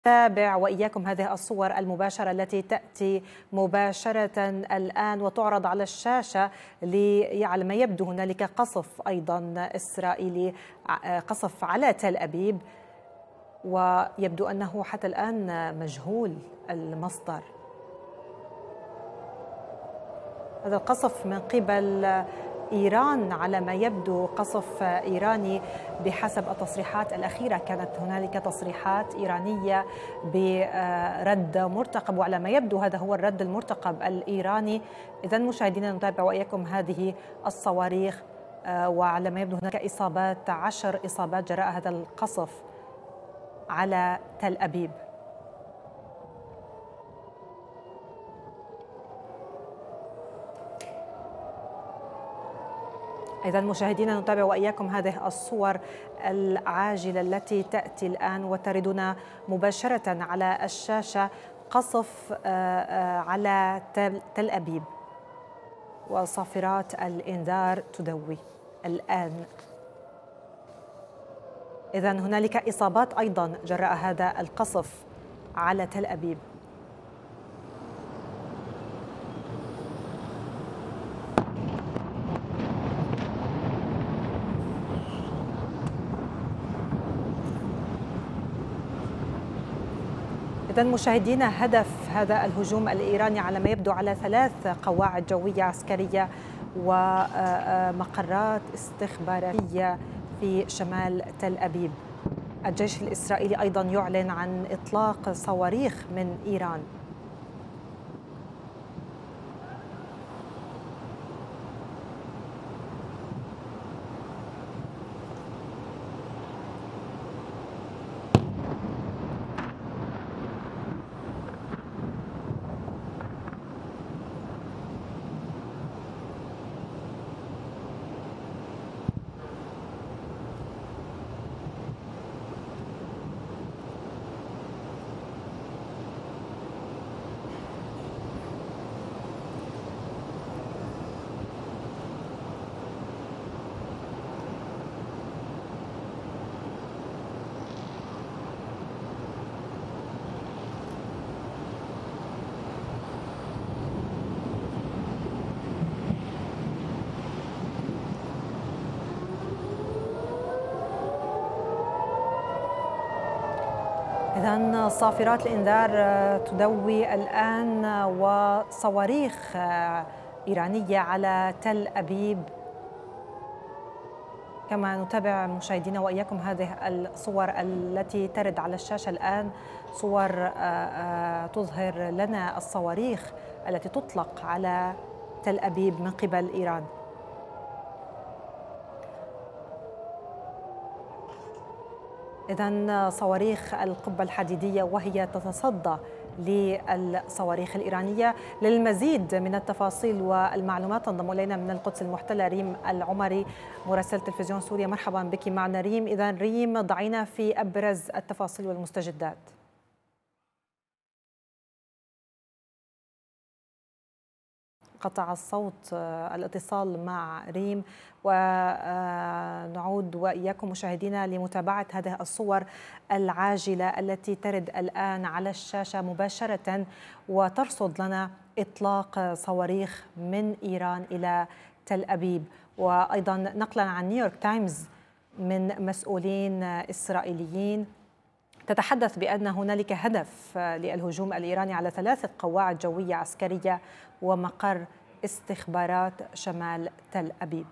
تابع وإياكم هذه الصور المباشرة التي تأتي مباشرة الآن وتعرض على الشاشة على ما يبدو هنالك قصف أيضا إسرائيلي، قصف على تل أبيب، ويبدو أنه حتى الآن مجهول المصدر. هذا القصف من قبل إيران على ما يبدو قصف إيراني بحسب التصريحات الأخيرة. كانت هنالك تصريحات إيرانية برد مرتقب، وعلى ما يبدو هذا هو الرد المرتقب الإيراني. إذن مشاهدينا نتابع وإياكم هذه الصواريخ، وعلى ما يبدو هناك إصابات 10 إصابات جراء هذا القصف على تل أبيب. إذن مشاهدينا نتابع وإياكم هذه الصور العاجلة التي تأتي الآن وتردنا مباشرة على الشاشة. قصف على تل أبيب وصافرات الإنذار تدوي الآن. إذن هنالك إصابات أيضا جراء هذا القصف على تل أبيب. إذن مشاهدينا هدف هذا الهجوم الإيراني على ما يبدو على 3 قواعد جوية عسكرية ومقرات استخباراتية في شمال تل أبيب. الجيش الإسرائيلي أيضا يعلن عن إطلاق صواريخ من إيران. إذن صافرات الإنذار تدوي الآن وصواريخ إيرانية على تل أبيب. كما نتابع مشاهدينا وإياكم هذه الصور التي ترد على الشاشة الآن، صور تظهر لنا الصواريخ التي تطلق على تل أبيب من قبل إيران. إذن صواريخ القبة الحديدية وهي تتصدى للصواريخ الإيرانية. للمزيد من التفاصيل والمعلومات تنضم إلينا من القدس المحتلة ريم العمري مراسلة تلفزيون سوريا. مرحبا بك معنا ريم. إذن ريم، ضعينا في أبرز التفاصيل والمستجدات. قطع الصوت الاتصال مع ريم، ونعود وإياكم مشاهدينا لمتابعة هذه الصور العاجلة التي ترد الآن على الشاشة مباشرة وترصد لنا إطلاق صواريخ من إيران إلى تل أبيب، وأيضا نقلا عن نيويورك تايمز من مسؤولين إسرائيليين تتحدث بأن هنالك هدف للهجوم الإيراني على 3 قواعد جوية عسكرية ومقر استخبارات شمال تل أبيب.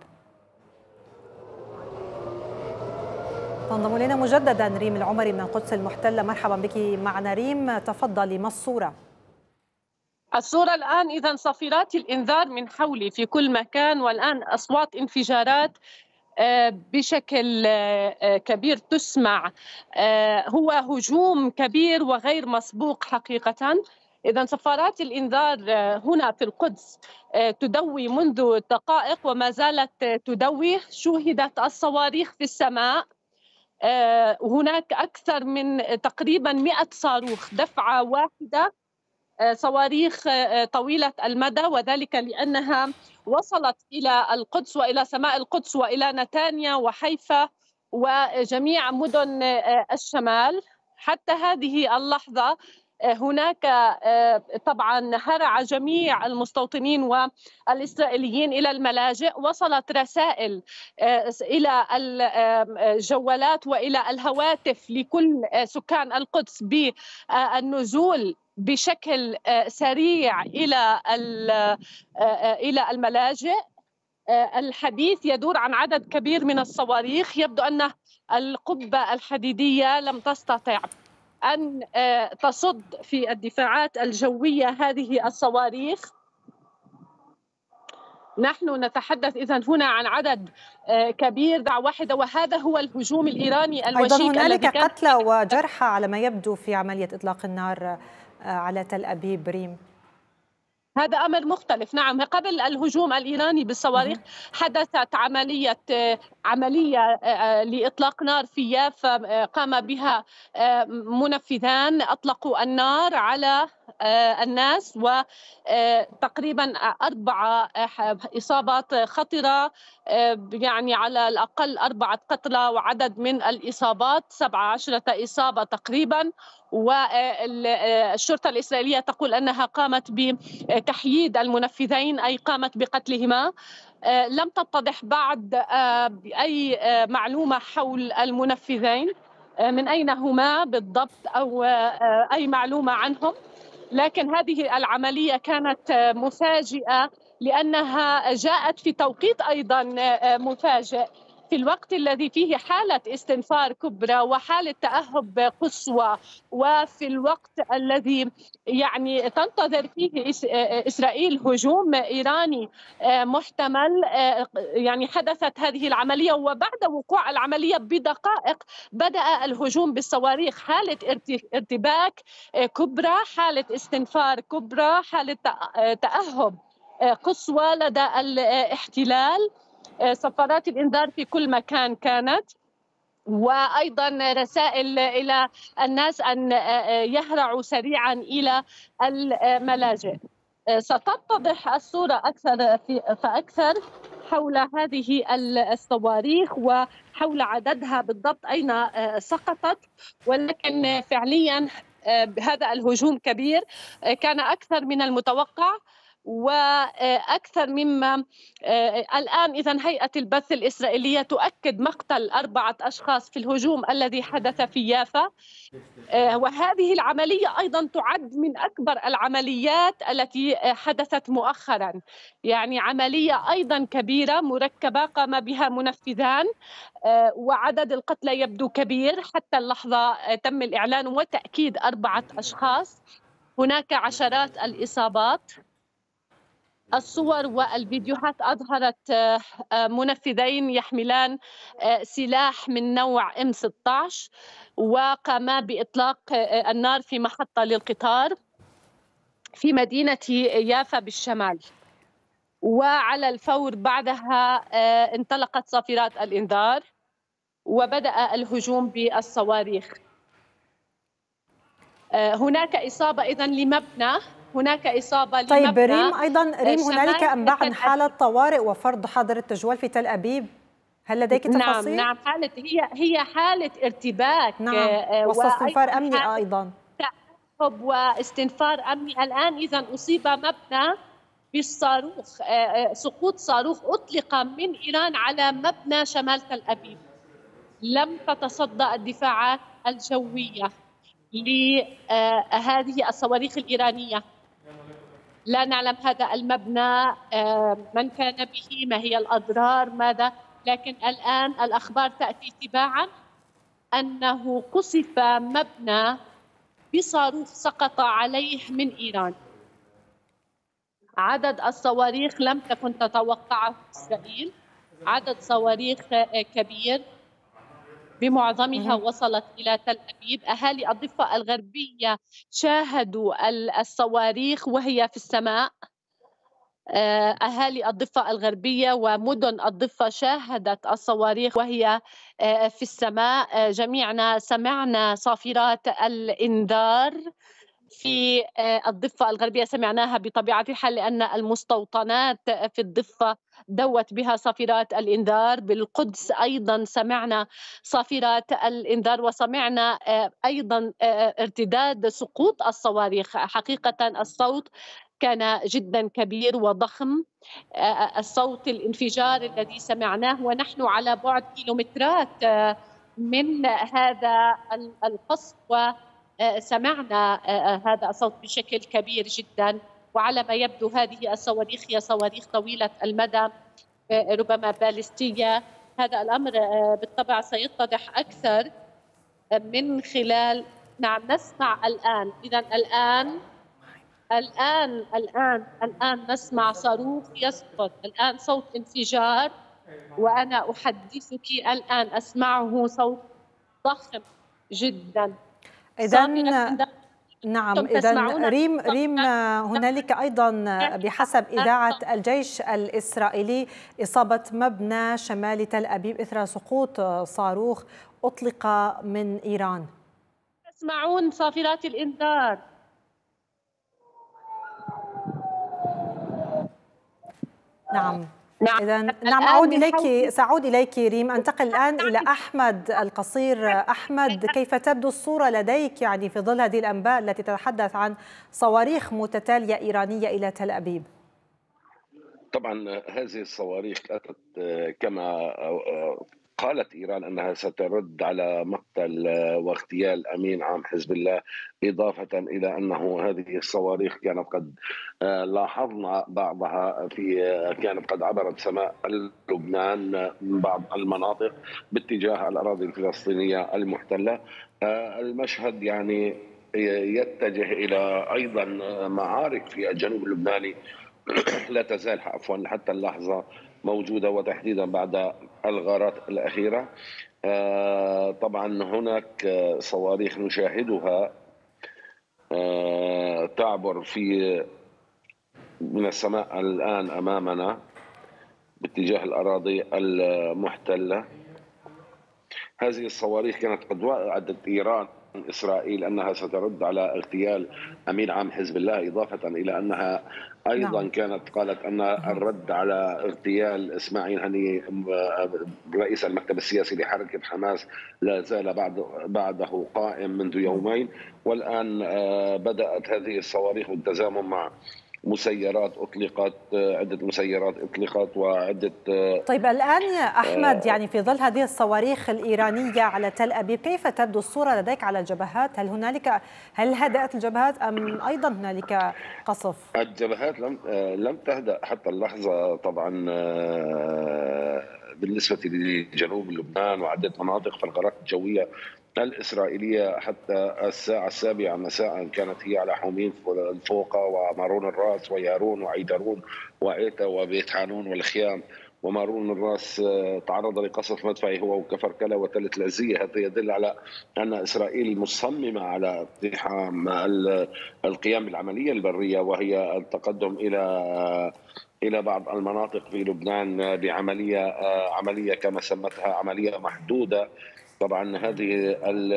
تنضم إلينا مجددا ريم العمري من القدس المحتلة. مرحبا بك معنا ريم، تفضلي، ما الصورة؟ الصورة الآن إذن صافرات الإنذار من حولي في كل مكان، والآن أصوات انفجارات بشكل كبير تسمع. هو هجوم كبير وغير مسبوق حقيقة. إذن صفارات الإنذار هنا في القدس تدوي منذ دقائق وما زالت تدوي. شوهدت الصواريخ في السماء، هناك أكثر من تقريبا 100 صاروخ دفعة واحدة، صواريخ طويلة المدى، وذلك لأنها وصلت إلى القدس وإلى سماء القدس وإلى نتانيا وحيفا وجميع مدن الشمال. حتى هذه اللحظة هناك طبعا هرع جميع المستوطنين والإسرائيليين إلى الملاجئ. وصلت رسائل إلى الجوالات وإلى الهواتف لكل سكان القدس بالنزول بشكل سريع إلى الملاجئ. الحديث يدور عن عدد كبير من الصواريخ. يبدو أن القبة الحديدية لم تستطع أن تصد في الدفاعات الجوية هذه الصواريخ. نحن نتحدث إذن هنا عن عدد كبير دعوة واحدة، وهذا هو الهجوم الإيراني الوشيك. أيضا هنالك قتلى وجرحى على ما يبدو في عملية إطلاق النار على تل أبيب ريم. هذا أمر مختلف. نعم، قبل الهجوم الإيراني بالصواريخ حدثت عملية لإطلاق نار في يافا قام بها منفذان، أطلقوا النار على الناس، وتقريبا 4 إصابات خطرة، يعني على الأقل 4 قتلى وعدد من الإصابات 17 إصابة تقريبا. والشرطة الإسرائيلية تقول أنها قامت بتحييد المنفذين، أي قامت بقتلهما. لم تتضح بعد أي معلومة حول المنفذين، من أين هما بالضبط أو أي معلومة عنهم. لكن هذه العملية كانت مفاجئة لأنها جاءت في توقيت أيضا مفاجئ، في الوقت الذي فيه حالة استنفار كبرى وحالة تأهب قصوى، وفي الوقت الذي يعني تنتظر فيه إسرائيل هجوم إيراني محتمل. يعني حدثت هذه العملية، وبعد وقوع العملية بدقائق بدأ الهجوم بالصواريخ. حالة ارتباك كبرى، حالة استنفار كبرى، حالة تأهب قصوى لدى الاحتلال. صفارات الإنذار في كل مكان كانت، وأيضا رسائل إلى الناس أن يهرعوا سريعا إلى الملاجئ. ستتضح الصورة أكثر فأكثر حول هذه الصواريخ وحول عددها بالضبط أين سقطت، ولكن فعليا هذا الهجوم كبير، كان أكثر من المتوقع وأكثر مما الآن. إذن هيئة البث الإسرائيلية تؤكد مقتل 4 أشخاص في الهجوم الذي حدث في يافا، وهذه العملية أيضا تعد من أكبر العمليات التي حدثت مؤخرا، يعني عملية أيضا كبيرة مركبة قام بها منفذان، وعدد القتلى يبدو كبير. حتى اللحظة تم الإعلان وتأكيد 4 أشخاص، هناك عشرات الإصابات. الصور والفيديوهات أظهرت منفذين يحملان سلاح من نوع M16 وقاما بإطلاق النار في محطة للقطار في مدينة يافا بالشمال، وعلى الفور بعدها انطلقت صافرات الإنذار وبدأ الهجوم بالصواريخ. هناك إصابة إذن لمبنى، هناك إصابة لمبنى. طيب ريم، أيضا ريم هنالك أنباء عن حالة طوارئ وفرض حظر التجوال في تل أبيب، هل لديك تفاصيل؟ نعم، هي حالة ارتباك. نعم، واستنفار أمني أيضا. تأهب واستنفار أمني الآن. إذن أصيب مبنى بالصاروخ، سقوط صاروخ أطلق من إيران على مبنى شمال تل أبيب. لم تتصدى الدفاعات الجوية لهذه الصواريخ الإيرانية. لا نعلم هذا المبنى من كان به، ما هي الأضرار، ماذا، لكن الآن الأخبار تأتي تباعا أنه قصف مبنى بصاروخ سقط عليه من إيران. عدد الصواريخ لم تكن تتوقعه إسرائيل، عدد صواريخ كبير بمعظمها وصلت إلى تل أبيب. أهالي الضفة الغربية شاهدوا الصواريخ وهي في السماء. أهالي الضفة الغربية ومدن الضفة شاهدت الصواريخ وهي في السماء. جميعنا سمعنا صافرات الإنذار في الضفة الغربية سمعناها بطبيعة الحال، لأن المستوطنات في الضفة دوت بها صافرات الإنذار. بالقدس أيضا سمعنا صافرات الإنذار، وسمعنا أيضا ارتداد سقوط الصواريخ. حقيقة الصوت كان جدا كبير وضخم، الصوت الانفجار الذي سمعناه ونحن على بعد كيلومترات من هذا القصف، وسمعنا هذا الصوت بشكل كبير جدا. وعلى ما يبدو هذه الصواريخ هي صواريخ طويلة المدى، ربما باليستية. هذا الأمر بالطبع سيتضح أكثر من خلال، نعم نسمع الآن. إذا الآن نسمع صاروخ يسقط، الآن صوت انفجار، وأنا أحدثك الآن أسمعه، صوت ضخم جدا. إذا نعم، أنتم إذا تسمعون ريم هنالك أيضا بحسب إذاعة الجيش الإسرائيلي إصابة مبنى شمال تل أبيب إثر سقوط صاروخ أطلق من إيران. تسمعون صافرات الإنذار. نعم. نعم. إذا نعم، سأعود إليك ريم. أنتقل الآن إلى أحمد القصير. أحمد، كيف تبدو الصورة لديك يعني في ظل هذه الأنباء التي تتحدث عن صواريخ متتالية إيرانية إلى تل أبيب؟ طبعا هذه الصواريخ أتت كما قالت إيران أنها سترد على مقتل واغتيال أمين عام حزب الله، إضافة إلى أنه هذه الصواريخ كانت قد لاحظنا بعضها كانت قد عبرت سماء لبنان من بعض المناطق باتجاه الأراضي الفلسطينية المحتلة. المشهد يعني يتجه إلى أيضا معارك في الجنوب اللبناني لا تزال عفوا حتى اللحظة موجودة، وتحديدا بعد الغارات الأخيرة. طبعا هناك صواريخ نشاهدها تعبر من السماء الآن أمامنا باتجاه الأراضي المحتلة. هذه الصواريخ كانت قد وعدت إيران إسرائيل أنها سترد على اغتيال أمين عام حزب الله، إضافة إلى أنها أيضا كانت قالت أن الرد على اغتيال إسماعيل هنية رئيس المكتب السياسي لحركة حماس لا زال بعده قائم منذ يومين. والآن بدأت هذه الصواريخ بالتزامن مع مسيرات أطلقت، عدة مسيرات أطلقت وعدة. طيب الآن يا أحمد، يعني في ظل هذه الصواريخ الإيرانية على تل أبيب، كيف تبدو الصورة لديك على الجبهات؟ هل هدأت الجبهات أم أيضا هنالك قصف؟ الجبهات لم تهدأ حتى اللحظة طبعا بالنسبة لجنوب لبنان وعدة مناطق، فالغارات الجوية الإسرائيلية حتى الساعة 7 مساء كانت هي على حومين الفوقة ومارون الراس ويارون وعيدرون وعيتا وبيت حانون والخيام. ومارون الراس تعرض لقصف مدفعي هو وكفركلة وتلة العزية. هذا يدل على أن إسرائيل مصممة على اقتحام القيام بالعملية البرية، وهي التقدم إلى بعض المناطق في لبنان بعملية كما سمتها عملية محدودة. طبعا هذه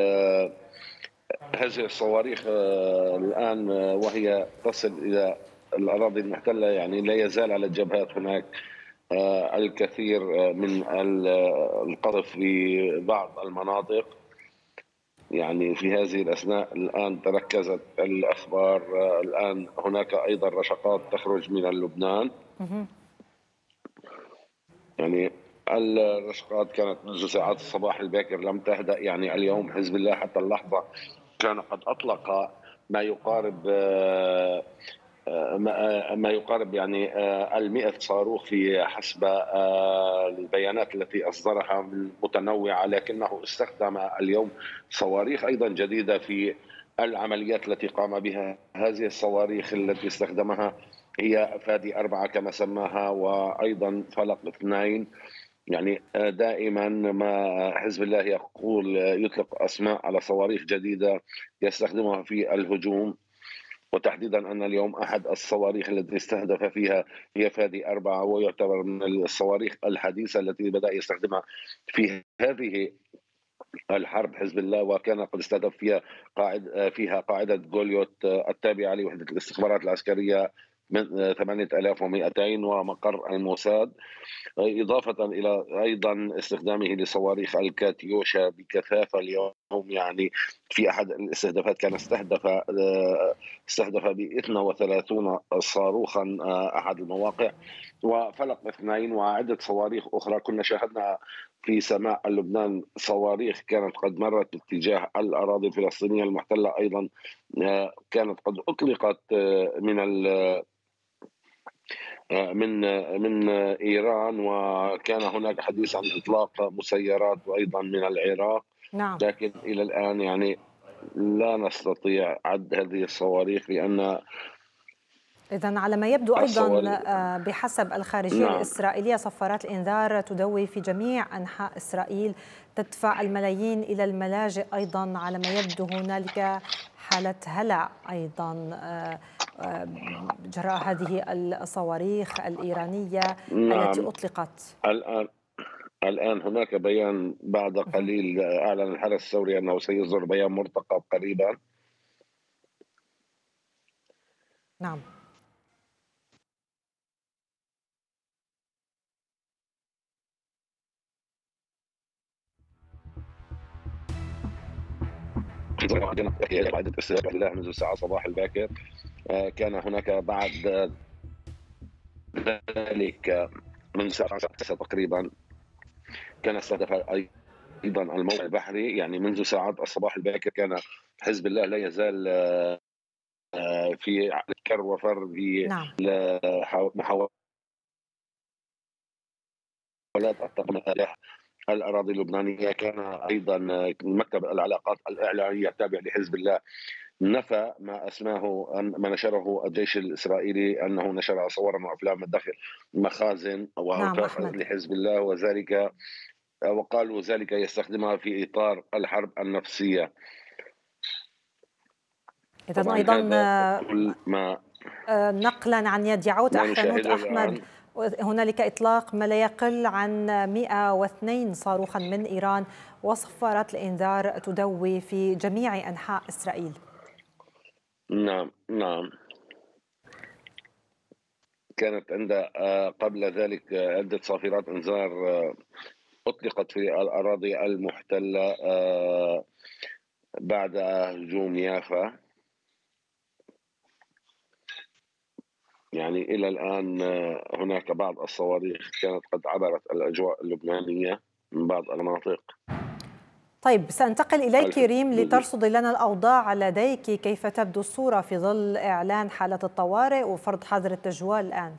الصواريخ الآن وهي تصل إلى الأراضي المحتلة، يعني لا يزال على الجبهات هناك الكثير من القذف في بعض المناطق. يعني في هذه الأثناء الآن تركزت الأخبار، الآن هناك أيضا رشقات تخرج من لبنان. يعني الرشقات كانت منذ ساعات الصباح الباكر لم تهدأ. يعني اليوم حزب الله حتى اللحظة كان قد أطلق ما يقارب يعني 100 صاروخ في حسب البيانات التي أصدرها متنوعة، لكنه استخدم اليوم صواريخ أيضا جديدة في العمليات التي قام بها. هذه الصواريخ التي استخدمها هي فادي 4 كما سماها، وأيضا فلق 2. يعني دائما ما حزب الله يقول يطلق أسماء على صواريخ جديدة يستخدمها في الهجوم، وتحديدا أن اليوم أحد الصواريخ التي استهدف فيها هي فادي 4، ويعتبر من الصواريخ الحديثة التي بدأ يستخدمها في هذه الحرب حزب الله، وكان قد استهدف فيها قاعدة جوليوت التابعة لوحدة الاستخبارات العسكرية من 8200 ومقر الموساد، إضافة إلى أيضا استخدامه لصواريخ الكاتيوشا بكثافة اليوم. يعني في أحد الاستهدافات كان استهدف ب 32 صاروخا أحد المواقع، وفلق اثنين وعدة صواريخ أخرى. كنا شاهدنا في سماء لبنان صواريخ كانت قد مرت باتجاه الأراضي الفلسطينية المحتلة، أيضا كانت قد أطلقت من إيران، وكان هناك حديث عن إطلاق مسيرات وأيضا من العراق. نعم. لكن إلى الآن يعني لا نستطيع عد هذه الصواريخ، لأن إذن على ما يبدو أيضا بحسب الخارجية نعم. الإسرائيلية صفارات الإنذار تدوي في جميع أنحاء إسرائيل، تدفع الملايين إلى الملاجئ. أيضا على ما يبدو هنالك حالة هلع أيضا جراء هذه الصواريخ الإيرانية نعم. التي أطلقت. الآن هناك بيان بعد قليل، أعلن الحرس الثوري أنه سيصدر بيان مرتقب قريبا. نعم. عدة استهدافات منذ الساعة صباح الباكر. كان هناك بعد ذلك من الساعة 9 تقريبا كان استهدف أيضا الموقع البحري. يعني منذ ساعات الصباح الباكر كان حزب الله لا يزال في كر وفر بمحاولات التقمع الأراضي اللبنانية. كان أيضا مكتب العلاقات الإعلامية التابع لحزب الله نفى ما نشره الجيش الإسرائيلي، أنه نشر صورا وأفلام من داخل مخازن لحزب الله، وذلك وقالوا ذلك يستخدمها في إطار الحرب النفسية. إذن أيضا نقلا عن يديعوت أحرنوت أحمد، هنالك إطلاق ما لا يقل عن 102 صاروخا من إيران، وصفارات الإنذار تدوي في جميع أنحاء إسرائيل. نعم. كانت قبل ذلك عدة صافرات إنذار أطلقت في الأراضي المحتلة بعد هجوم يافا. يعني إلى الآن هناك بعض الصواريخ كانت قد عبرت الأجواء اللبنانية من بعض المناطق. طيب، سأنتقل إليك ريم لترصدي لنا الأوضاع لديك، كيف تبدو الصورة في ظل إعلان حالة الطوارئ وفرض حظر التجوال الآن؟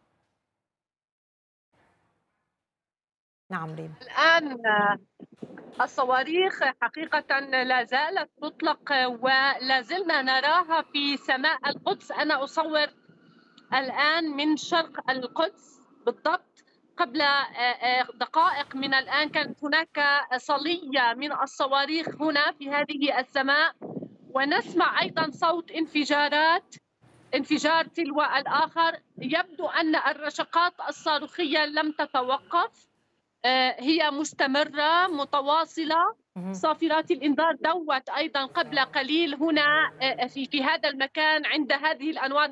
نعم ريم. الآن الصواريخ حقيقة لا زالت تطلق ولا زلنا نراها في سماء القدس. أنا أصور الآن من شرق القدس بالضبط. قبل دقائق من الآن كانت هناك صلية من الصواريخ هنا في هذه السماء، ونسمع أيضا صوت انفجار تلو الآخر. يبدو أن الرشقات الصاروخية لم تتوقف، هي مستمرة متواصلة. صافرات الإنذار دوت أيضا قبل قليل هنا في هذا المكان عند هذه الأنوار.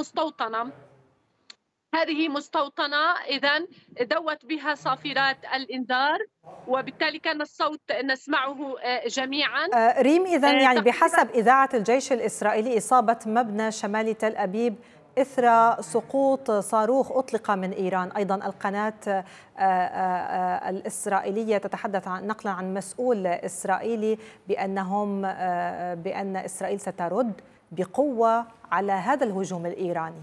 هذه مستوطنة إذن دوت بها صافرات الإنذار، وبالتالي كان الصوت نسمعه جميعا. ريم، إذن يعني بحسب إذاعة الجيش الإسرائيلي إصابة مبنى شمال تل أبيب إثر سقوط صاروخ أطلق من إيران. أيضا القناة الإسرائيلية تتحدث نقلا عن مسؤول إسرائيلي بأن إسرائيل سترد بقوة على هذا الهجوم الإيراني.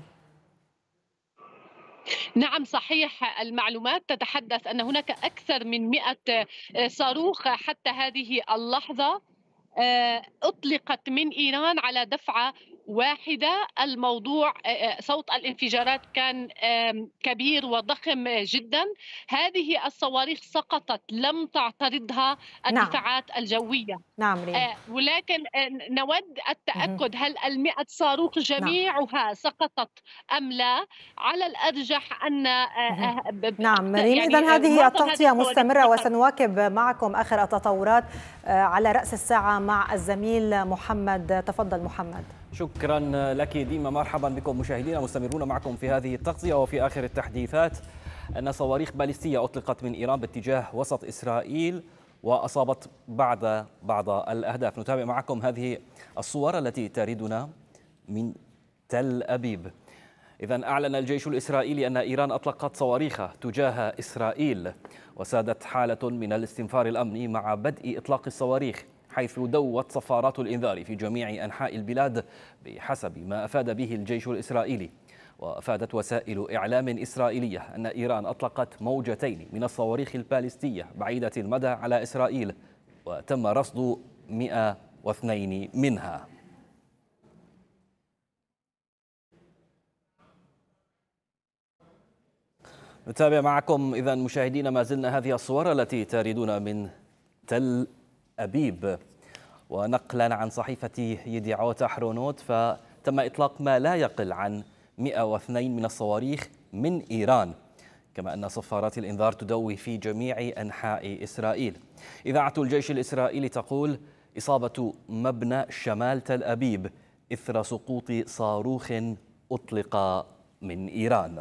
نعم صحيح، المعلومات تتحدث أن هناك أكثر من 100 صاروخ حتى هذه اللحظة أطلقت من إيران على دفعة واحدة. الموضوع صوت الانفجارات كان كبير وضخم جدا. هذه الصواريخ سقطت، لم تعترضها نعم. الدفاعات الجوية. نعم ريم. ولكن نود التأكد هل 100 صاروخ نعم. جميعها سقطت أم لا. على الأرجح أن نعم ريم، يعني إذن هذه معظم هذه التغطية الصواريخ مستمرة وسنواكب معكم آخر التطورات على رأس الساعة مع الزميل محمد. تفضل محمد. شكرا لك ديما، مرحبا بكم مشاهدينا، مستمرون معكم في هذه التغطية. وفي آخر التحديثات أن صواريخ باليستية أطلقت من إيران باتجاه وسط إسرائيل وأصابت بعض الأهداف. نتابع معكم هذه الصور التي تردنا من تل أبيب. إذن أعلن الجيش الإسرائيلي أن إيران أطلقت صواريخ تجاه إسرائيل، وسادت حالة من الاستنفار الأمني مع بدء إطلاق الصواريخ، حيث دوت صفارات الإنذار في جميع أنحاء البلاد بحسب ما أفاد به الجيش الإسرائيلي. وأفادت وسائل إعلام إسرائيلية أن إيران أطلقت موجتين من الصواريخ الباليستية بعيدة المدى على إسرائيل، وتم رصد 102 منها. نتابع معكم إذن مشاهدينا ما زلنا هذه الصور التي تردنا من تل أبيب. ونقلا عن صحيفة يديعوت أحرونوت، فتم إطلاق ما لا يقل عن 102 من الصواريخ من إيران، كما أن صفارات الإنذار تدوي في جميع أنحاء إسرائيل. إذاعة الجيش الإسرائيلي تقول إصابة مبنى شمال تل أبيب إثر سقوط صاروخ أطلق من إيران.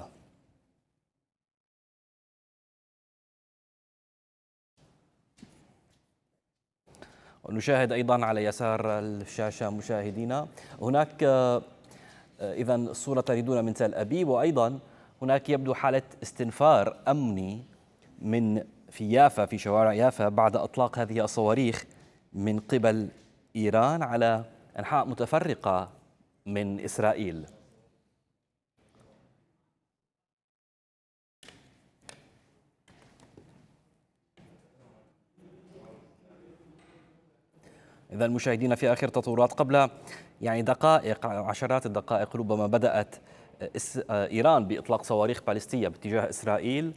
ونشاهد أيضا على يسار الشاشة مشاهدينا هناك إذن الصورة تردون من تل أبيب، وأيضا هناك يبدو حالة استنفار أمني في يافا، في شوارع يافا، بعد إطلاق هذه الصواريخ من قبل إيران على أنحاء متفرقة من إسرائيل. إذا المشاهدين في آخر تطورات قبل دقائق، عشرات الدقائق ربما، بدأت إيران بإطلاق صواريخ باليستية باتجاه إسرائيل،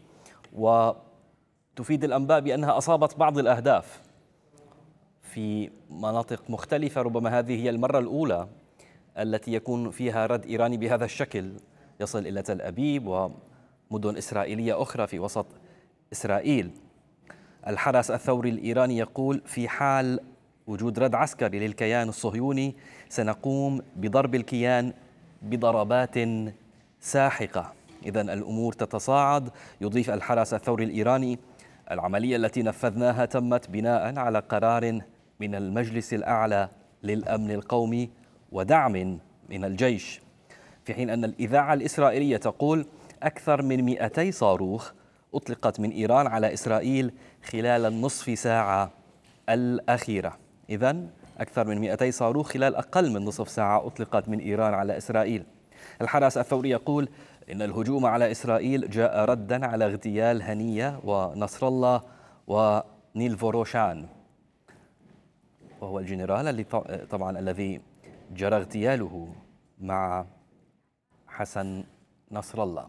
وتفيد الأنباء بأنها أصابت بعض الأهداف في مناطق مختلفة. ربما هذه هي المرة الأولى التي يكون فيها رد إيراني بهذا الشكل يصل إلى تل أبيب ومدن إسرائيلية أخرى في وسط إسرائيل. الحرس الثوري الإيراني يقول في حال وجود رد عسكري للكيان الصهيوني سنقوم بضرب الكيان بضربات ساحقة. إذن الأمور تتصاعد. يضيف الحرس الثوري الإيراني العملية التي نفذناها تمت بناء على قرار من المجلس الأعلى للأمن القومي ودعم من الجيش، في حين أن الإذاعة الإسرائيلية تقول أكثر من 200 صاروخ أطلقت من إيران على إسرائيل خلال النصف ساعة الأخيرة. إذن أكثر من 200 صاروخ خلال أقل من نصف ساعة أطلقت من إيران على إسرائيل. الحرس الثوري يقول إن الهجوم على إسرائيل جاء رداً على اغتيال هنية ونصر الله ونيل فوروشان، وهو الجنرال طبعا الذي جرى اغتياله مع حسن نصر الله.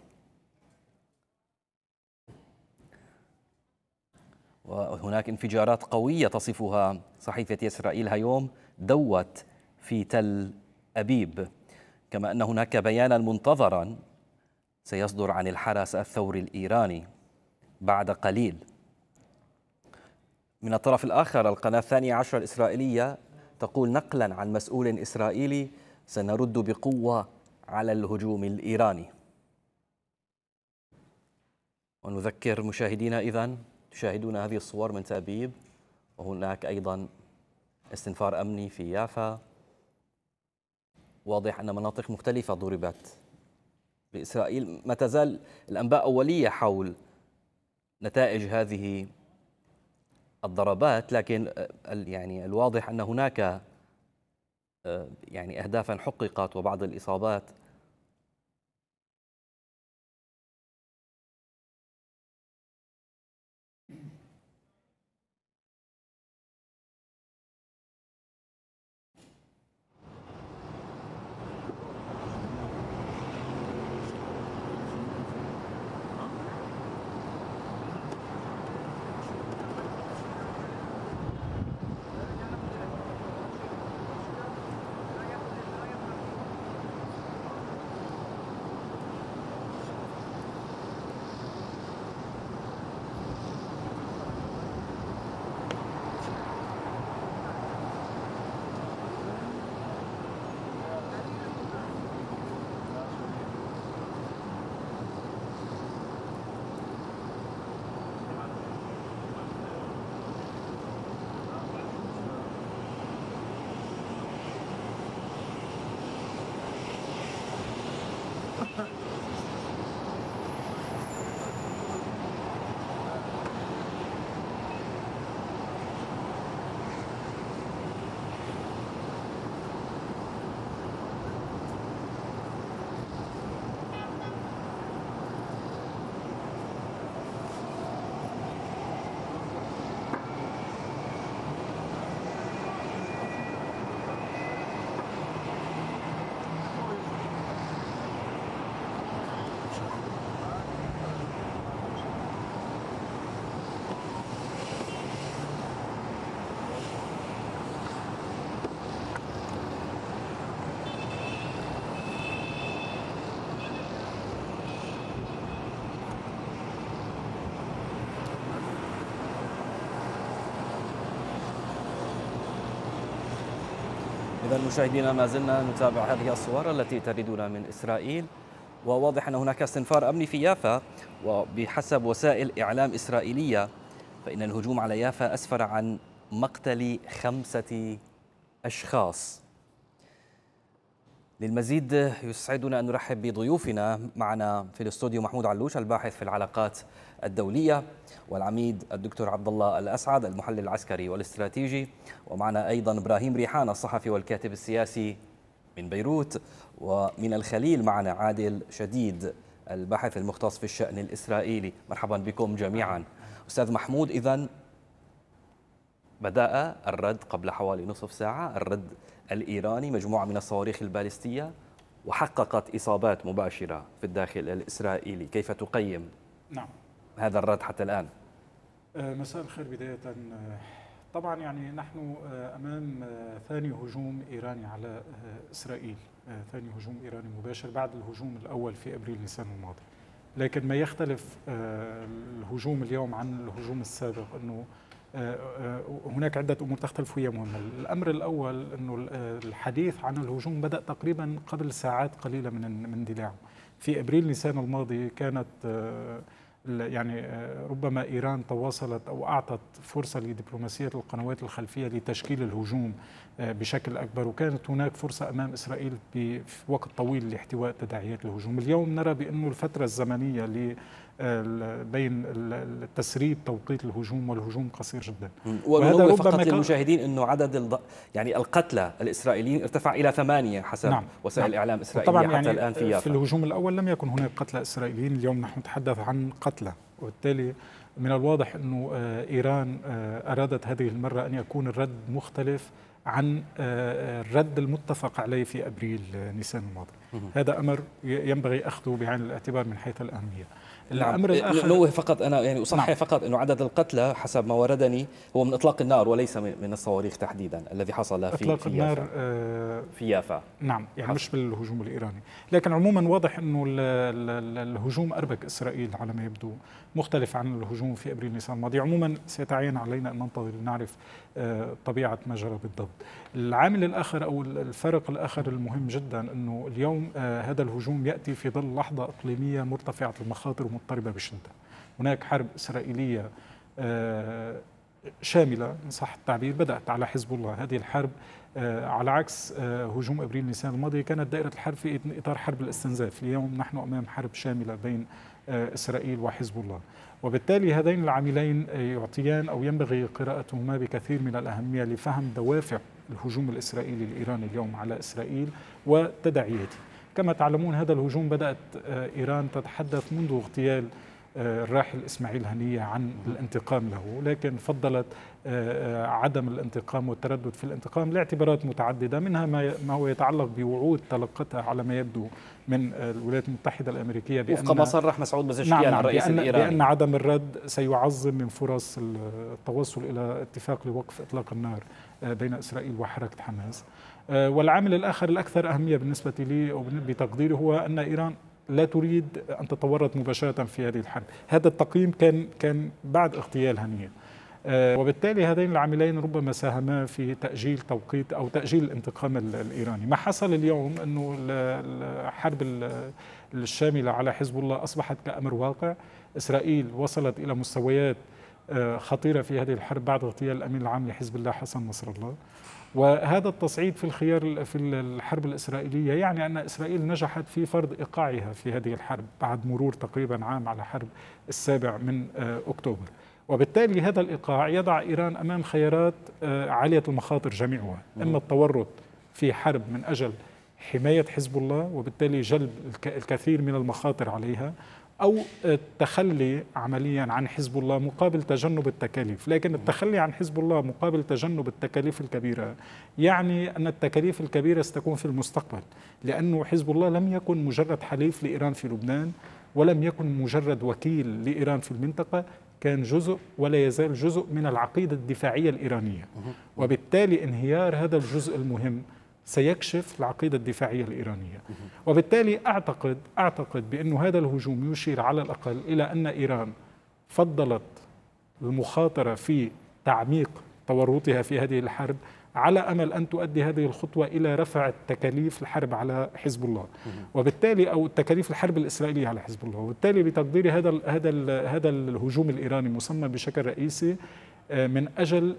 وهناك انفجارات قوية تصفها صحيفة إسرائيل هيوم دوت في تل أبيب، كما أن هناك بيانا منتظرا سيصدر عن الحرس الثوري الإيراني بعد قليل. من الطرف الآخر القناة 12 الإسرائيلية تقول نقلا عن مسؤول إسرائيلي سنرد بقوة على الهجوم الإيراني. ونذكر مشاهدينا إذن تشاهدون هذه الصور من تل أبيب، وهناك أيضا استنفار أمني في يافا. واضح أن مناطق مختلفة ضربت بإسرائيل. ما تزال الأنباء أولية حول نتائج هذه الضربات، لكن الواضح أن هناك أهدافا حققت وبعض الإصابات. إذا مشاهدينا ما زلنا نتابع هذه الصور التي تردنا من إسرائيل، وواضح أن هناك استنفار أمني في يافا، وبحسب وسائل إعلام إسرائيلية فإن الهجوم على يافا أسفر عن مقتل 5 أشخاص. للمزيد يسعدنا أن نرحب بضيوفنا. معنا في الاستوديو محمود علوش الباحث في العلاقات الدولية، والعميد الدكتور عبد الله الأسعد المحلل العسكري والاستراتيجي، ومعنا أيضا إبراهيم ريحان الصحفي والكاتب السياسي من بيروت، ومن الخليل معنا عادل شديد الباحث المختص في الشأن الإسرائيلي. مرحبا بكم جميعا. أستاذ محمود، إذن بدأ الرد قبل حوالي نصف ساعة، الرد الإيراني، مجموعة من الصواريخ البالستية وحققت إصابات مباشرة في الداخل الإسرائيلي. كيف تقيم هذا الرد حتى الآن؟ مساء الخير. بداية طبعا يعني نحن أمام ثاني هجوم إيراني على إسرائيل، ثاني هجوم إيراني مباشر بعد الهجوم الأول في أبريل نيسان الماضي. لكن ما يختلف الهجوم اليوم عن الهجوم السابق أنه هناك عدة أمور تختلف وهي مهمة. الأمر الأول أنه الحديث عن الهجوم بدأ تقريبا قبل ساعات قليلة من اندلاعه. في أبريل نيسان الماضي كانت يعني ربما إيران تواصلت أو أعطت فرصة لدبلوماسية القنوات الخلفية لتشكيل الهجوم بشكل أكبر، وكانت هناك فرصة أمام إسرائيل في وقت طويل لاحتواء تداعيات الهجوم. اليوم نرى بأنه الفترة الزمنية بين تسريب توقيت الهجوم والهجوم قصير جدا. وهذا فقط للمشاهدين أنه عدد يعني القتلى الإسرائيليين ارتفع إلى 8 حسب وسائل الإعلام الإسرائيلية حتى يعني الآن في يافا. في الهجوم الأول لم يكن هناك قتلى إسرائيليين، اليوم نحن نتحدث عن قتلى، وبالتالي من الواضح أنه إيران أرادت هذه المرة أن يكون الرد مختلف عن الرد المتفق عليه في أبريل نيسان الماضي. هذا أمر ينبغي أخذه بعين الاعتبار من حيث الأهمية. الأمر الآخر نوه فقط، أنا يعني أصحح فقط أنه عدد القتلى حسب ما وردني هو من إطلاق النار وليس من الصواريخ تحديدا الذي حصل في النار في يافا. نعم، يعني مش بالهجوم الإيراني، لكن عموما واضح أنه الهجوم أربك إسرائيل على ما يبدو مختلف عن الهجوم في أبريل نيسان الماضي. عموما سيتعين علينا أن ننتظر لنعرف طبيعة ما جرى بالضبط. العامل الآخر أو الفرق الآخر المهم جدا أنه اليوم هذا الهجوم يأتي في ظل لحظة إقليمية مرتفعة المخاطر ومضطربة بشدة. هناك حرب إسرائيلية شاملة إن صح التعبير بدأت على حزب الله. هذه الحرب على عكس هجوم أبريل نيسان الماضي كانت دائرة الحرب في إطار حرب الاستنزاف. اليوم نحن أمام حرب شاملة بين إسرائيل وحزب الله، وبالتالي هذين العاملين يعطيان أو ينبغي قراءتهما بكثير من الأهمية لفهم دوافع الهجوم الإسرائيلي الإيراني اليوم على إسرائيل وتداعياته. كما تعلمون هذا الهجوم بدأت إيران تتحدث منذ اغتيال الراحل إسماعيل هنية عن الانتقام له، لكن فضلت عدم الانتقام والتردد في الانتقام لاعتبارات متعددة، منها ما هو يتعلق بوعود تلقتها على ما يبدو من الولايات المتحدة الأمريكية وفق ما صرح مسعود بزشكيان الرئيس الإيراني بأن عدم الرد سيعظم من فرص التوصل إلى اتفاق لوقف إطلاق النار بين إسرائيل وحركة حماس. والعامل الآخر الأكثر أهمية بالنسبة لي أو بتقديري هو أن إيران لا تريد أن تتورط مباشرة في هذه الحرب. هذا التقييم كان بعد اغتيال هنية، وبالتالي هذين العاملين ربما ساهما في تأجيل توقيت أو تأجيل الانتقام الإيراني. ما حصل اليوم أنه الحرب الشاملة على حزب الله أصبحت كأمر واقع. إسرائيل وصلت إلى مستويات خطيرة في هذه الحرب بعد اغتيال الأمين العام لحزب الله حسن نصر الله، وهذا التصعيد في الخيار في الحرب الإسرائيلية يعني أن إسرائيل نجحت في فرض إيقاعها في هذه الحرب بعد مرور تقريبا عام على حرب 7 من أكتوبر. وبالتالي هذا الإيقاع يضع إيران أمام خيارات عالية المخاطر جميعها، إما التورط في حرب من أجل حماية حزب الله وبالتالي جلب الكثير من المخاطر عليها، أو التخلي عمليا عن حزب الله مقابل تجنب التكاليف. لكن التخلي عن حزب الله مقابل تجنب التكاليف الكبيرة يعني أن التكاليف الكبيرة ستكون في المستقبل، لأنه حزب الله لم يكن مجرد حليف لإيران في لبنان، ولم يكن مجرد وكيل لإيران في المنطقة، كان جزء ولا يزال جزء من العقيدة الدفاعية الإيرانية. وبالتالي انهيار هذا الجزء المهم سيكشف العقيدة الدفاعية الإيرانية. وبالتالي أعتقد بأن هذا الهجوم يشير على الأقل إلى أن إيران فضلت المخاطرة في تعميق تورطها في هذه الحرب على أمل أن تؤدي هذه الخطوة إلى رفع تكاليف الحرب على حزب الله، وبالتالي أو تكاليف الحرب الإسرائيلية على حزب الله. وبالتالي بتقديري هذا الهجوم الإيراني مسمى بشكل رئيسي من أجل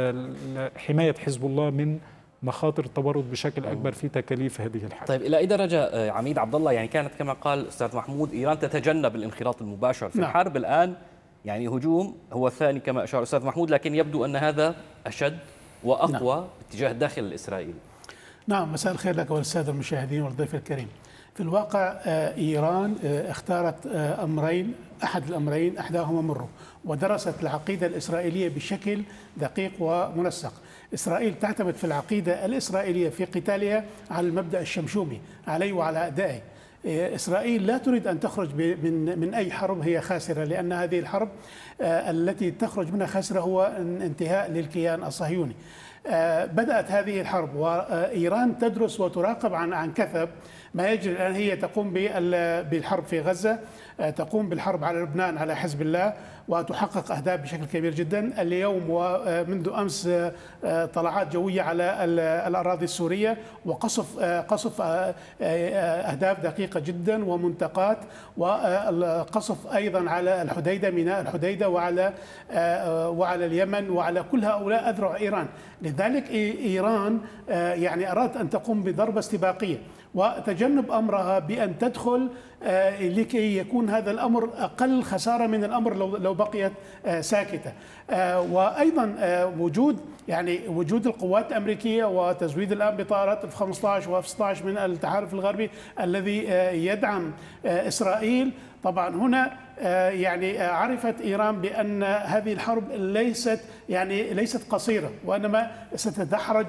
حماية حزب الله من مخاطر التورط بشكل أكبر في تكاليف هذه الحرب. طيب إلى أي درجة عميد عبد الله يعني كانت كما قال أستاذ محمود إيران تتجنب الانخراط المباشر في الحرب الآن، يعني هجوم هو الثاني كما أشار أستاذ محمود، لكن يبدو أن هذا أشد وأقوى باتجاه الداخل الإسرائيلي. نعم، مساء الخير لك والسادة المشاهدين والضيف الكريم. في الواقع إيران اختارت أمرين، أحد الأمرين أحداهما مره، ودرست العقيدة الإسرائيلية بشكل دقيق ومنسق. إسرائيل تعتمد في العقيدة الإسرائيلية في قتالها على المبدأ الشمشومي عليه وعلى أعدائه. إسرائيل لا تريد أن تخرج من أي حرب هي خاسرة، لأن هذه الحرب التي تخرج منها خاسرة هو انتهاء للكيان الصهيوني. بدأت هذه الحرب وإيران تدرس وتراقب عن كثب ما يجري الآن. هي تقوم بالحرب في غزة، تقوم بالحرب على لبنان على حزب الله، وتحقق أهداف بشكل كبير جدا. اليوم ومنذ أمس طلعات جوية على الأراضي السورية وقصف أهداف دقيقة جدا ومنطقات، وقصف أيضا على الحديدة، ميناء الحديدة، وعلى اليمن، وعلى كل هؤلاء أذرع إيران. لذلك إيران يعني أرادت أن تقوم بضربة استباقية وتجنب أمرها بأن تدخل لكي يكون هذا الأمر أقل خسارة من الأمر لو بقيت ساكتة. وأيضا وجود القوات الأمريكية وتزويد الآن بطائرات F-15 و F-16 من التحالف الغربي الذي يدعم إسرائيل. طبعا هنا يعني عرفت إيران بأن هذه الحرب ليست قصيرة، وإنما ستتدحرج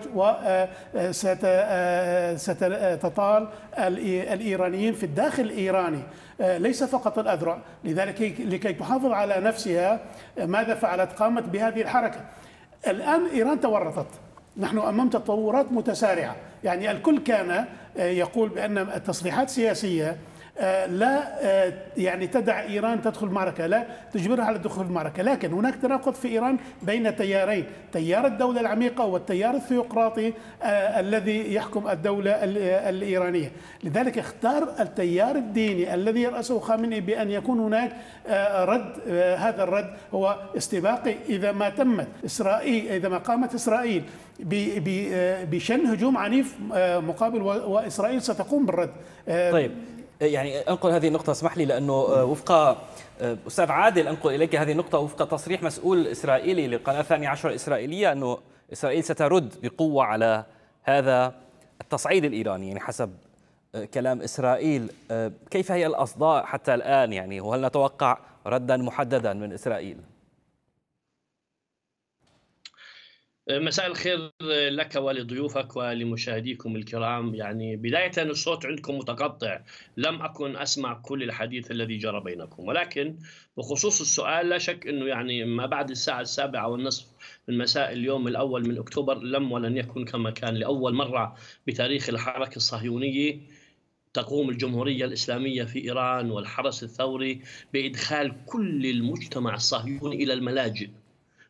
وستطال الإيرانيين في الداخل الإيراني، ليس فقط الأذرع. لذلك لكي تحافظ على نفسها ماذا فعلت؟ قامت بهذه الحركة. الآن إيران تورطت، نحن أمام تطورات متسارعة. يعني الكل كان يقول بأن التصريحات السياسية لا يعني تدع إيران تدخل معركة، لا تجبرها على دخول المعركة، لكن هناك تناقض في إيران بين تيارين، تيار الدولة العميقة والتيار الثيوقراطي الذي يحكم الدولة الإيرانية. لذلك اختار التيار الديني الذي يرأسه خامنئي بأن يكون هناك رد. هذا الرد هو استباقي إذا ما تمت إسرائيل، إذا ما قامت إسرائيل بشن هجوم عنيف مقابل، وإسرائيل ستقوم بالرد. طيب يعني أنقل هذه النقطة، اسمح لي، لأنه وفق أستاذ عادل أنقل إليك هذه النقطة وفق تصريح مسؤول إسرائيلي لقناة 12 إسرائيلية أنه إسرائيل سترد بقوة على هذا التصعيد الإيراني. يعني حسب كلام إسرائيل، كيف هي الأصداء حتى الآن يعني، وهل نتوقع ردا محددا من إسرائيل؟ مساء الخير لك ولضيوفك ولمشاهديكم الكرام. يعني بداية الصوت عندكم متقطع، لم أكن أسمع كل الحديث الذي جرى بينكم، ولكن بخصوص السؤال لا شك أنه يعني ما بعد الساعة 7:30 من مساء اليوم الأول من أكتوبر لم ولن يكن كما كان. لأول مرة بتاريخ الحركة الصهيونية تقوم الجمهورية الإسلامية في إيران والحرس الثوري بإدخال كل المجتمع الصهيوني إلى الملاجئ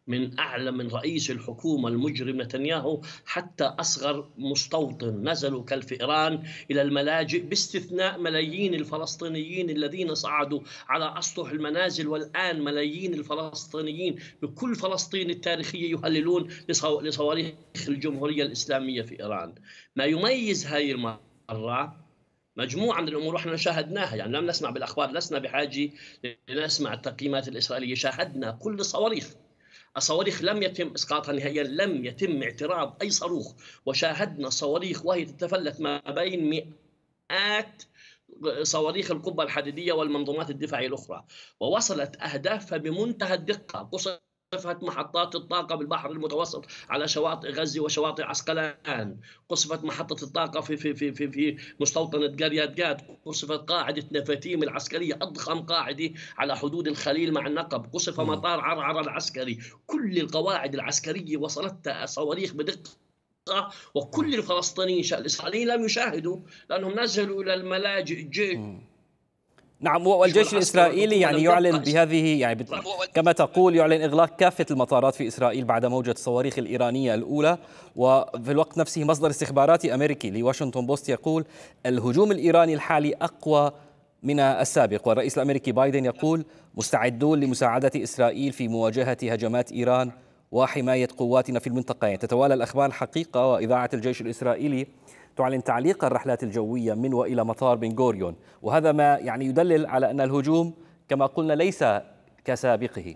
من أعلى من رئيس الحكومة المجرم نتنياهو حتى أصغر مستوطن، نزلوا كالفئران إلى الملاجئ باستثناء ملايين الفلسطينيين الذين صعدوا على أسطح المنازل. والآن ملايين الفلسطينيين بكل فلسطين التاريخية يهللون لصواريخ الجمهورية الإسلامية في إيران. ما يميز هذه المرة مجموعة من الأمور احنا شاهدناها، يعني لم نسمع بالأخبار، لسنا بحاجة لنسمع التقييمات الإسرائيلية، شاهدنا كل الصواريخ لم يتم إسقاطها نهائيا، لم يتم اعتراض أي صاروخ، وشاهدنا صواريخ وهي تتفلت ما بين مئات صواريخ القبة الحديدية والمنظومات الدفاعية الأخرى، ووصلت أهدافها بمنتهى الدقة. قصفت محطات الطاقة بالبحر المتوسط على شواطئ غزة وشواطئ عسقلان، قصفت محطة الطاقة في مستوطنة قرية جاد، قصفت قاعدة نفاتيم العسكرية أضخم قاعدة على حدود الخليل مع النقب، قصف مطار عرعر العسكري. كل القواعد العسكرية وصلتها صواريخ بدقة، وكل الفلسطينيين الإسرائيليين لم يشاهدوا لأنهم نزلوا إلى الملاجئ. نعم، والجيش الإسرائيلي يعني يعلن بهذه، يعني كما تقول يعلن إغلاق كافة المطارات في إسرائيل بعد موجة الصواريخ الإيرانية الأولى. وفي الوقت نفسه مصدر استخباراتي أمريكي لواشنطن بوست يقول الهجوم الإيراني الحالي أقوى من السابق، والرئيس الأمريكي بايدن يقول مستعدون لمساعدة إسرائيل في مواجهة هجمات إيران وحماية قواتنا في المنطقة. يعني تتوالى الأخبار الحقيقة، وإذاعة الجيش الإسرائيلي تعلن تعليق الرحلات الجوية من وإلى مطار بن غوريون، وهذا ما يعني يدلل على أن الهجوم كما قلنا ليس كسابقه.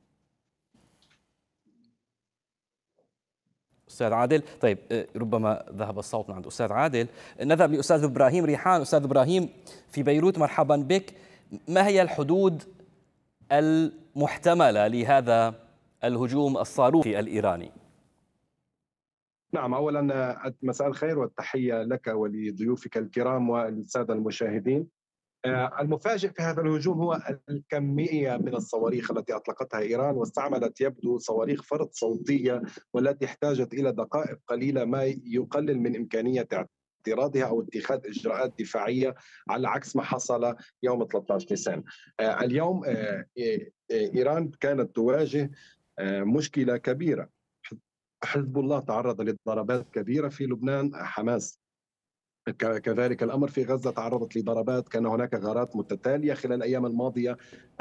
أستاذ عادل، طيب ربما ذهب الصوت من عند أستاذ عادل، نذهب لأستاذ إبراهيم ريحان. أستاذ إبراهيم في بيروت، مرحبا بك. ما هي الحدود المحتملة لهذا الهجوم الصاروخي الإيراني؟ نعم، أولا مساء الخير والتحية لك ولضيوفك الكرام والسادة المشاهدين. المفاجئ في هذا الهجوم هو الكمية من الصواريخ التي أطلقتها إيران، واستعملت يبدو صواريخ فرد صوتية والتي احتاجت إلى دقائق قليلة، ما يقلل من إمكانية اعتراضها أو اتخاذ إجراءات دفاعية، على عكس ما حصل يوم 13 نيسان. اليوم إيران كانت تواجه مشكلة كبيرة. حزب الله تعرض لضربات كبيرة في لبنان، حماس كذلك الأمر في غزة تعرضت لضربات، كان هناك غارات متتالية خلال الأيام الماضية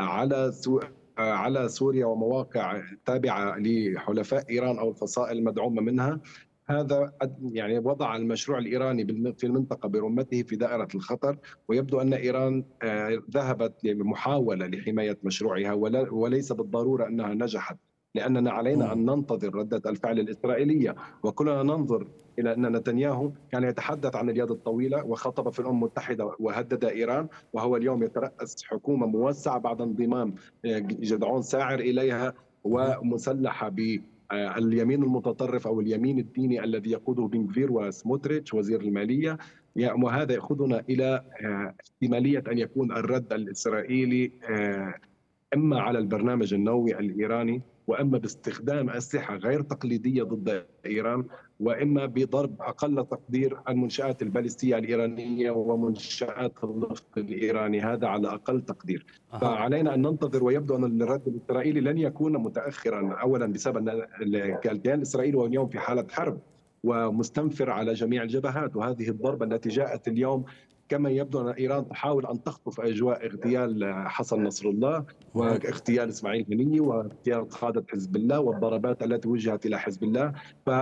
على سوريا ومواقع تابعة لحلفاء إيران أو الفصائل المدعومة منها. هذا يعني وضع المشروع الإيراني في المنطقة برمته في دائرة الخطر، ويبدو أن إيران ذهبت بمحاولة لحماية مشروعها وليس بالضرورة أنها نجحت، لأننا علينا أن ننتظر ردة الفعل الإسرائيلية. وكلنا ننظر إلى أن نتنياهو كان يتحدث عن اليد الطويلة وخطب في الأمم المتحدة وهدد إيران، وهو اليوم يترأس حكومة موسعة بعد انضمام جدعون ساعر إليها ومسلحة باليمين المتطرف أو اليمين الديني الذي يقوده بن غفير وسموتريتش وزير المالية. وهذا يأخذنا إلى احتمالية أن يكون الرد الإسرائيلي إما على البرنامج النووي الإيراني، وإما باستخدام أسلحة غير تقليدية ضد إيران، وإما بضرب أقل تقدير المنشآت البالستية الإيرانية ومنشآت النفط الإيراني، هذا على أقل تقدير. فعلينا أن ننتظر، ويبدو أن الرد الإسرائيلي لن يكون متأخرا، أولا بسبب أن الكيان الإسرائيلي هو اليوم في حالة حرب ومستنفر على جميع الجبهات، وهذه الضربة التي جاءت اليوم كما يبدو أن إيران تحاول أن تخطف أجواء اغتيال حسن نصر الله واغتيال إسماعيل هنية واغتيال قادة حزب الله والضربات التي وجهت إلى حزب الله.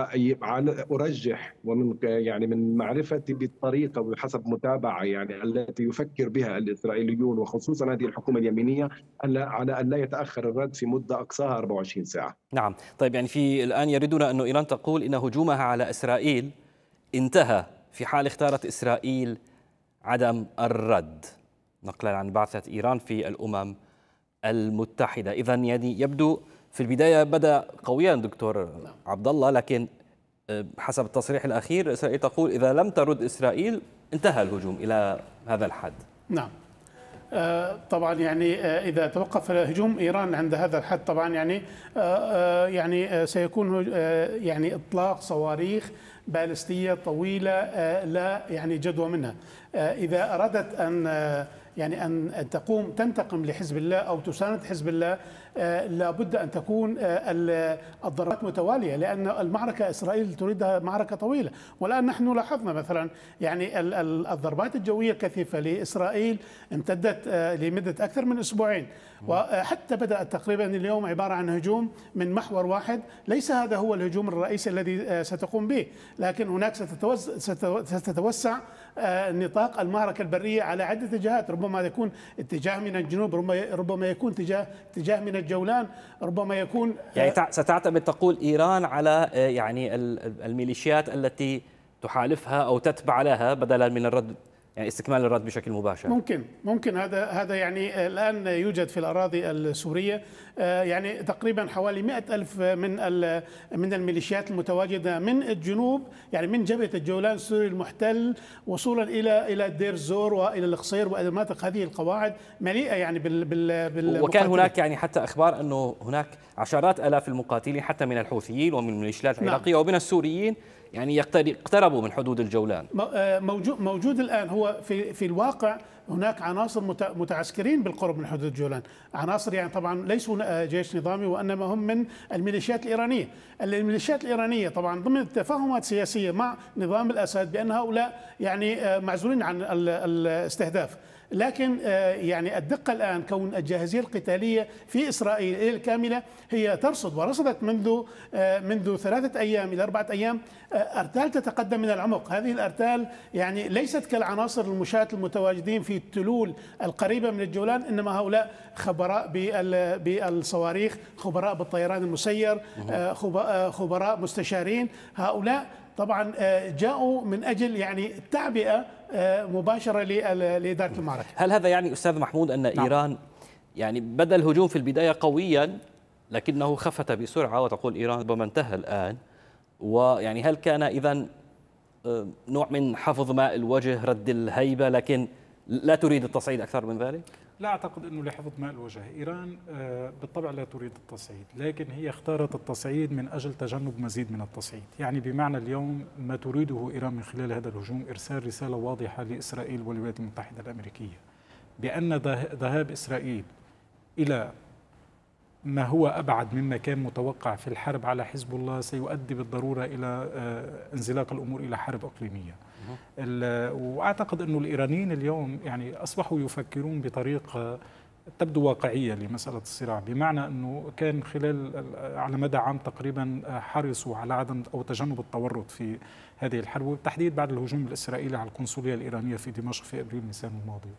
فأرجح من معرفتي بالطريقة وحسب متابعة التي يفكر بها الإسرائيليون وخصوصا هذه الحكومة اليمينية على أن لا يتأخر الرد في مدة أقصاها 24 ساعة. نعم، طيب الآن يردنا أن إيران تقول إن هجومها على إسرائيل انتهى في حال اختارت إسرائيل عدم الرد، نقلا عن بعثة إيران في الأمم المتحدة. إذن يبدو في البداية بدأ قويا دكتور عبد الله، لكن حسب التصريح الأخير إسرائيل تقول إذا لم ترد إسرائيل انتهى الهجوم إلى هذا الحد. نعم، طبعا إذا توقف هجوم إيران عند هذا الحد طبعا سيكون إطلاق صواريخ بالستية طويلة لا جدوى منها. إذا أرادت أن يعني أن تقوم تنتقم لحزب الله أو تساند حزب الله، لابد أن تكون الضربات متوالية، لأن المعركة إسرائيل تريدها معركة طويلة. والآن نحن لاحظنا مثلا يعني الضربات الجوية الكثيفة لإسرائيل امتدت لمدة أكثر من أسبوعين، وحتى بدأت تقريبا اليوم عبارة عن هجوم من محور واحد. ليس هذا هو الهجوم الرئيسي الذي ستقوم به، لكن هناك ستتوسع نطاق المعركة البرية على عدة اتجاهات. ربما يكون اتجاه من الجنوب، ربما يكون اتجاه من الجولان، ربما يكون يعني ستعتمد تقول إيران على يعني الميليشيات التي تحالفها أو تتبع لها بدلا من الرد، يعني استكمال الرد بشكل مباشر. ممكن هذا يعني الآن يوجد في الأراضي السورية يعني تقريبا حوالي 100,000 من الميليشيات المتواجدة من الجنوب، يعني من جبهة الجولان السوري المحتل وصولا إلى دير الزور وإلى القصير وإلى المناطق. هذه القواعد مليئة يعني وكان هناك يعني حتى أخبار أنه هناك عشرات آلاف المقاتلين حتى من الحوثيين ومن الميليشيات العراقية ومن السوريين يعني اقتربوا من حدود الجولان. موجود الآن هو في الواقع هناك عناصر متعسكرين بالقرب من حدود الجولان، عناصر يعني طبعا ليسوا جيش نظامي وإنما هم من الميليشيات الإيرانية. الميليشيات الإيرانية طبعا ضمن تفاهمات سياسية مع نظام الأسد بأن هؤلاء يعني معزولين عن الاستهداف، لكن يعني الدقة الآن كون الجاهزية القتالية في إسرائيل إلى الكاملة هي ترصد ورصدت منذ 3 أيام إلى 4 أيام أرتال تتقدم من العمق. هذه الأرتال يعني ليست كالعناصر المشاة المتواجدين في التلول القريبة من الجولان، إنما هؤلاء خبراء بالصواريخ، خبراء بالطيران المسير، خبراء مستشارين. هؤلاء طبعا جاءوا من أجل يعني تعبئة مباشرة لإدارة المعركة. هل هذا يعني أستاذ محمود أن إيران يعني بدأ الهجوم في البداية قويا لكنه خفت بسرعة، وتقول إيران ربما انتهى الآن، ويعني هل كان إذن نوع من حفظ ماء الوجه، رد الهيبة، لكن لا تريد التصعيد أكثر من ذلك؟ لا أعتقد أنه لحفظ ماء الوجه. إيران بالطبع لا تريد التصعيد، لكن هي اختارت التصعيد من أجل تجنب مزيد من التصعيد. يعني بمعنى اليوم ما تريده إيران من خلال هذا الهجوم إرسال رسالة واضحة لإسرائيل والولايات المتحدة الأمريكية بأن ذهاب إسرائيل إلى ما هو أبعد مما كان متوقع في الحرب على حزب الله سيؤدي بالضرورة إلى انزلاق الأمور إلى حرب إقليمية. وأعتقد أن الإيرانيين اليوم يعني أصبحوا يفكرون بطريقة تبدو واقعية لمسألة الصراع، بمعنى أنه كان خلال على مدى عام تقريبا حرصوا على عدم أو تجنب التورط في هذه الحرب، وبالتحديد بعد الهجوم الإسرائيلي على القنصلية الإيرانية في دمشق في أبريل نيسان الماضي.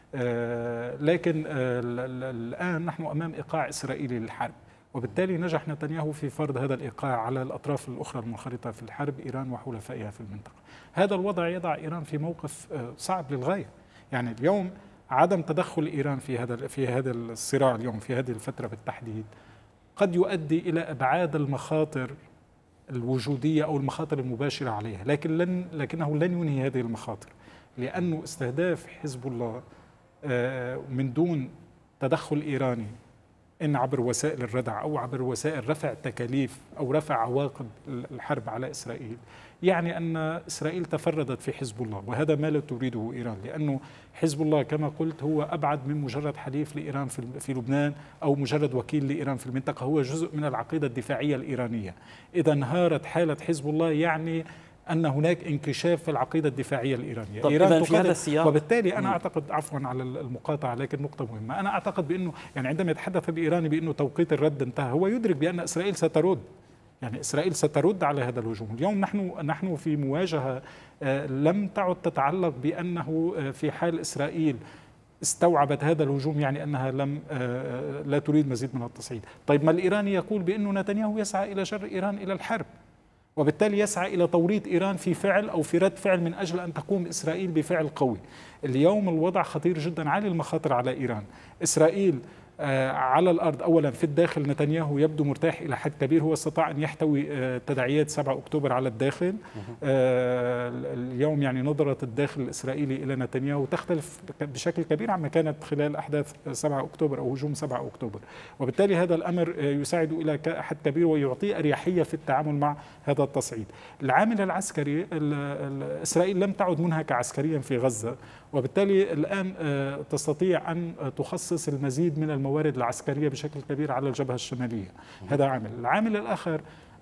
لكن الآن نحن أمام إيقاع إسرائيلي للحرب، وبالتالي نجح نتنياهو في فرض هذا الإيقاع على الأطراف الأخرى المنخرطة في الحرب، إيران وحلفائها في المنطقة. هذا الوضع يضع إيران في موقف صعب للغاية. يعني اليوم عدم تدخل إيران في هذا الصراع اليوم في هذه الفترة بالتحديد قد يؤدي إلى أبعاد المخاطر الوجودية أو المخاطر المباشرة عليها، لكنه لن ينهي هذه المخاطر، لأنه استهداف حزب الله من دون تدخل إيراني إن عبر وسائل الردع أو عبر وسائل رفع التكاليف أو رفع عواقب الحرب على إسرائيل، يعني أن إسرائيل تفردت في حزب الله، وهذا ما لا تريده إيران، لأنه حزب الله كما قلت هو أبعد من مجرد حليف لإيران في لبنان أو مجرد وكيل لإيران في المنطقة، هو جزء من العقيدة الدفاعية الإيرانية. إذا انهارت حالة حزب الله يعني أن هناك انكشاف في العقيدة الدفاعية الإيرانية. إيران في هذا السياق، وبالتالي أنا أعتقد عفوا على المقاطعة لكن نقطة مهمة، أنا أعتقد بأنه يعني عندما يتحدث بإيراني بأنه توقيت الرد انتهى، هو يدرك بأن إسرائيل سترد، يعني إسرائيل سترد على هذا الهجوم. اليوم نحن في مواجهة لم تعد تتعلق بأنه في حال إسرائيل استوعبت هذا الهجوم يعني أنها لا تريد مزيد من التصعيد. طيب ما الإيراني يقول بأنه نتنياهو يسعى إلى جر إيران إلى الحرب، وبالتالي يسعى إلى توريط إيران في فعل أو في رد فعل من أجل أن تقوم إسرائيل بفعل قوي. اليوم الوضع خطير جدا، عالي المخاطر على إيران. إسرائيل على الأرض أولا في الداخل نتنياهو يبدو مرتاح إلى حد كبير، هو استطاع أن يحتوي تداعيات 7 أكتوبر على الداخل. اليوم يعني نظرة الداخل الإسرائيلي إلى نتنياهو تختلف بشكل كبير عما كانت خلال أحداث 7 أكتوبر أو هجوم 7 أكتوبر، وبالتالي هذا الأمر يساعد إلى حد كبير ويعطي أريحية في التعامل مع هذا التصعيد. العامل العسكري، إسرائيل لم تعد منهكة عسكريا في غزة، وبالتالي الآن تستطيع أن تخصص المزيد من الموارد العسكرية بشكل كبير على الجبهة الشمالية. هذا عامل. العامل الآخر،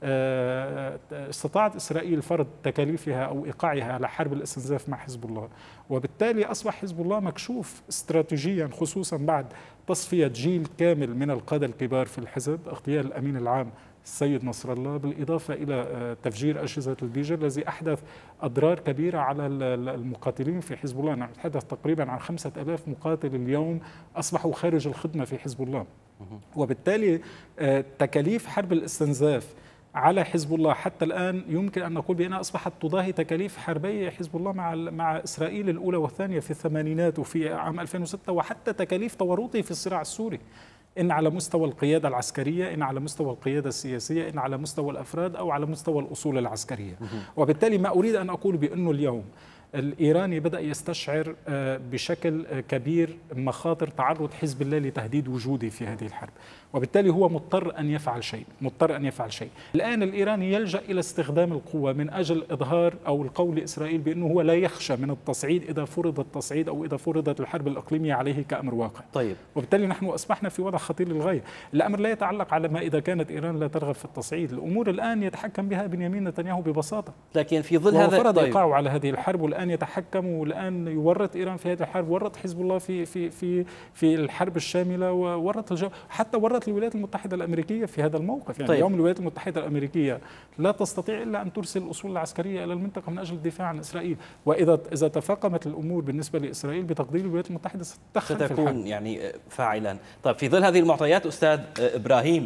استطاعت إسرائيل فرض تكاليفها أو إيقاعها على حرب الاستنزاف مع حزب الله، وبالتالي أصبح حزب الله مكشوف استراتيجيا، خصوصا بعد تصفية جيل كامل من القادة الكبار في الحزب، اغتيال الأمين العام السيد نصر الله، بالإضافة إلى تفجير أجهزة البيجر الذي أحدث أضرار كبيرة على المقاتلين في حزب الله. نتحدث تقريبا عن 5000 مقاتل اليوم أصبحوا خارج الخدمة في حزب الله، وبالتالي تكاليف حرب الاستنزاف على حزب الله حتى الآن يمكن أن نقول بأنها أصبحت تضاهي تكاليف حربي حزب الله مع إسرائيل الأولى والثانية في الثمانينات وفي عام 2006، وحتى تكاليف تورطه في الصراع السوري، إن على مستوى القيادة العسكرية، إن على مستوى القيادة السياسية، إن على مستوى الأفراد أو على مستوى الأصول العسكرية. وبالتالي ما أريد أن أقول بأنه اليوم الإيراني بدأ يستشعر بشكل كبير مخاطر تعرض حزب الله لتهديد وجودي في هذه الحرب، وبالتالي هو مضطر أن يفعل شيء. الآن الإيراني يلجأ إلى استخدام القوة من أجل إظهار أو القول لإسرائيل بأنه هو لا يخشى من التصعيد إذا فرض التصعيد أو إذا فرضت الحرب الإقليمية عليه كأمر واقع. طيب. وبالتالي نحن أصبحنا في وضع خطير للغاية. الأمر لا يتعلق على ما إذا كانت إيران لا ترغب في التصعيد، الأمور الآن يتحكم بها بنيامين نتنياهو ببساطة. لكن في ظل هذا فرض إيقاعه على هذه الحرب، والآن يتحكم، والآن يورط إيران في هذه الحرب، ورط حزب الله في الحرب الشاملة، وورط حتى ورط الولايات المتحدة الأمريكية في هذا الموقف. يعني اليوم الولايات المتحدة الأمريكية لا تستطيع إلا أن ترسل الأصول العسكرية إلى المنطقة من أجل الدفاع عن إسرائيل، وإذا تفاقمت الأمور بالنسبة لإسرائيل بتقدير الولايات المتحدة ستكون يعني فاعلا. طيب، في ظل هذه المعطيات أستاذ إبراهيم،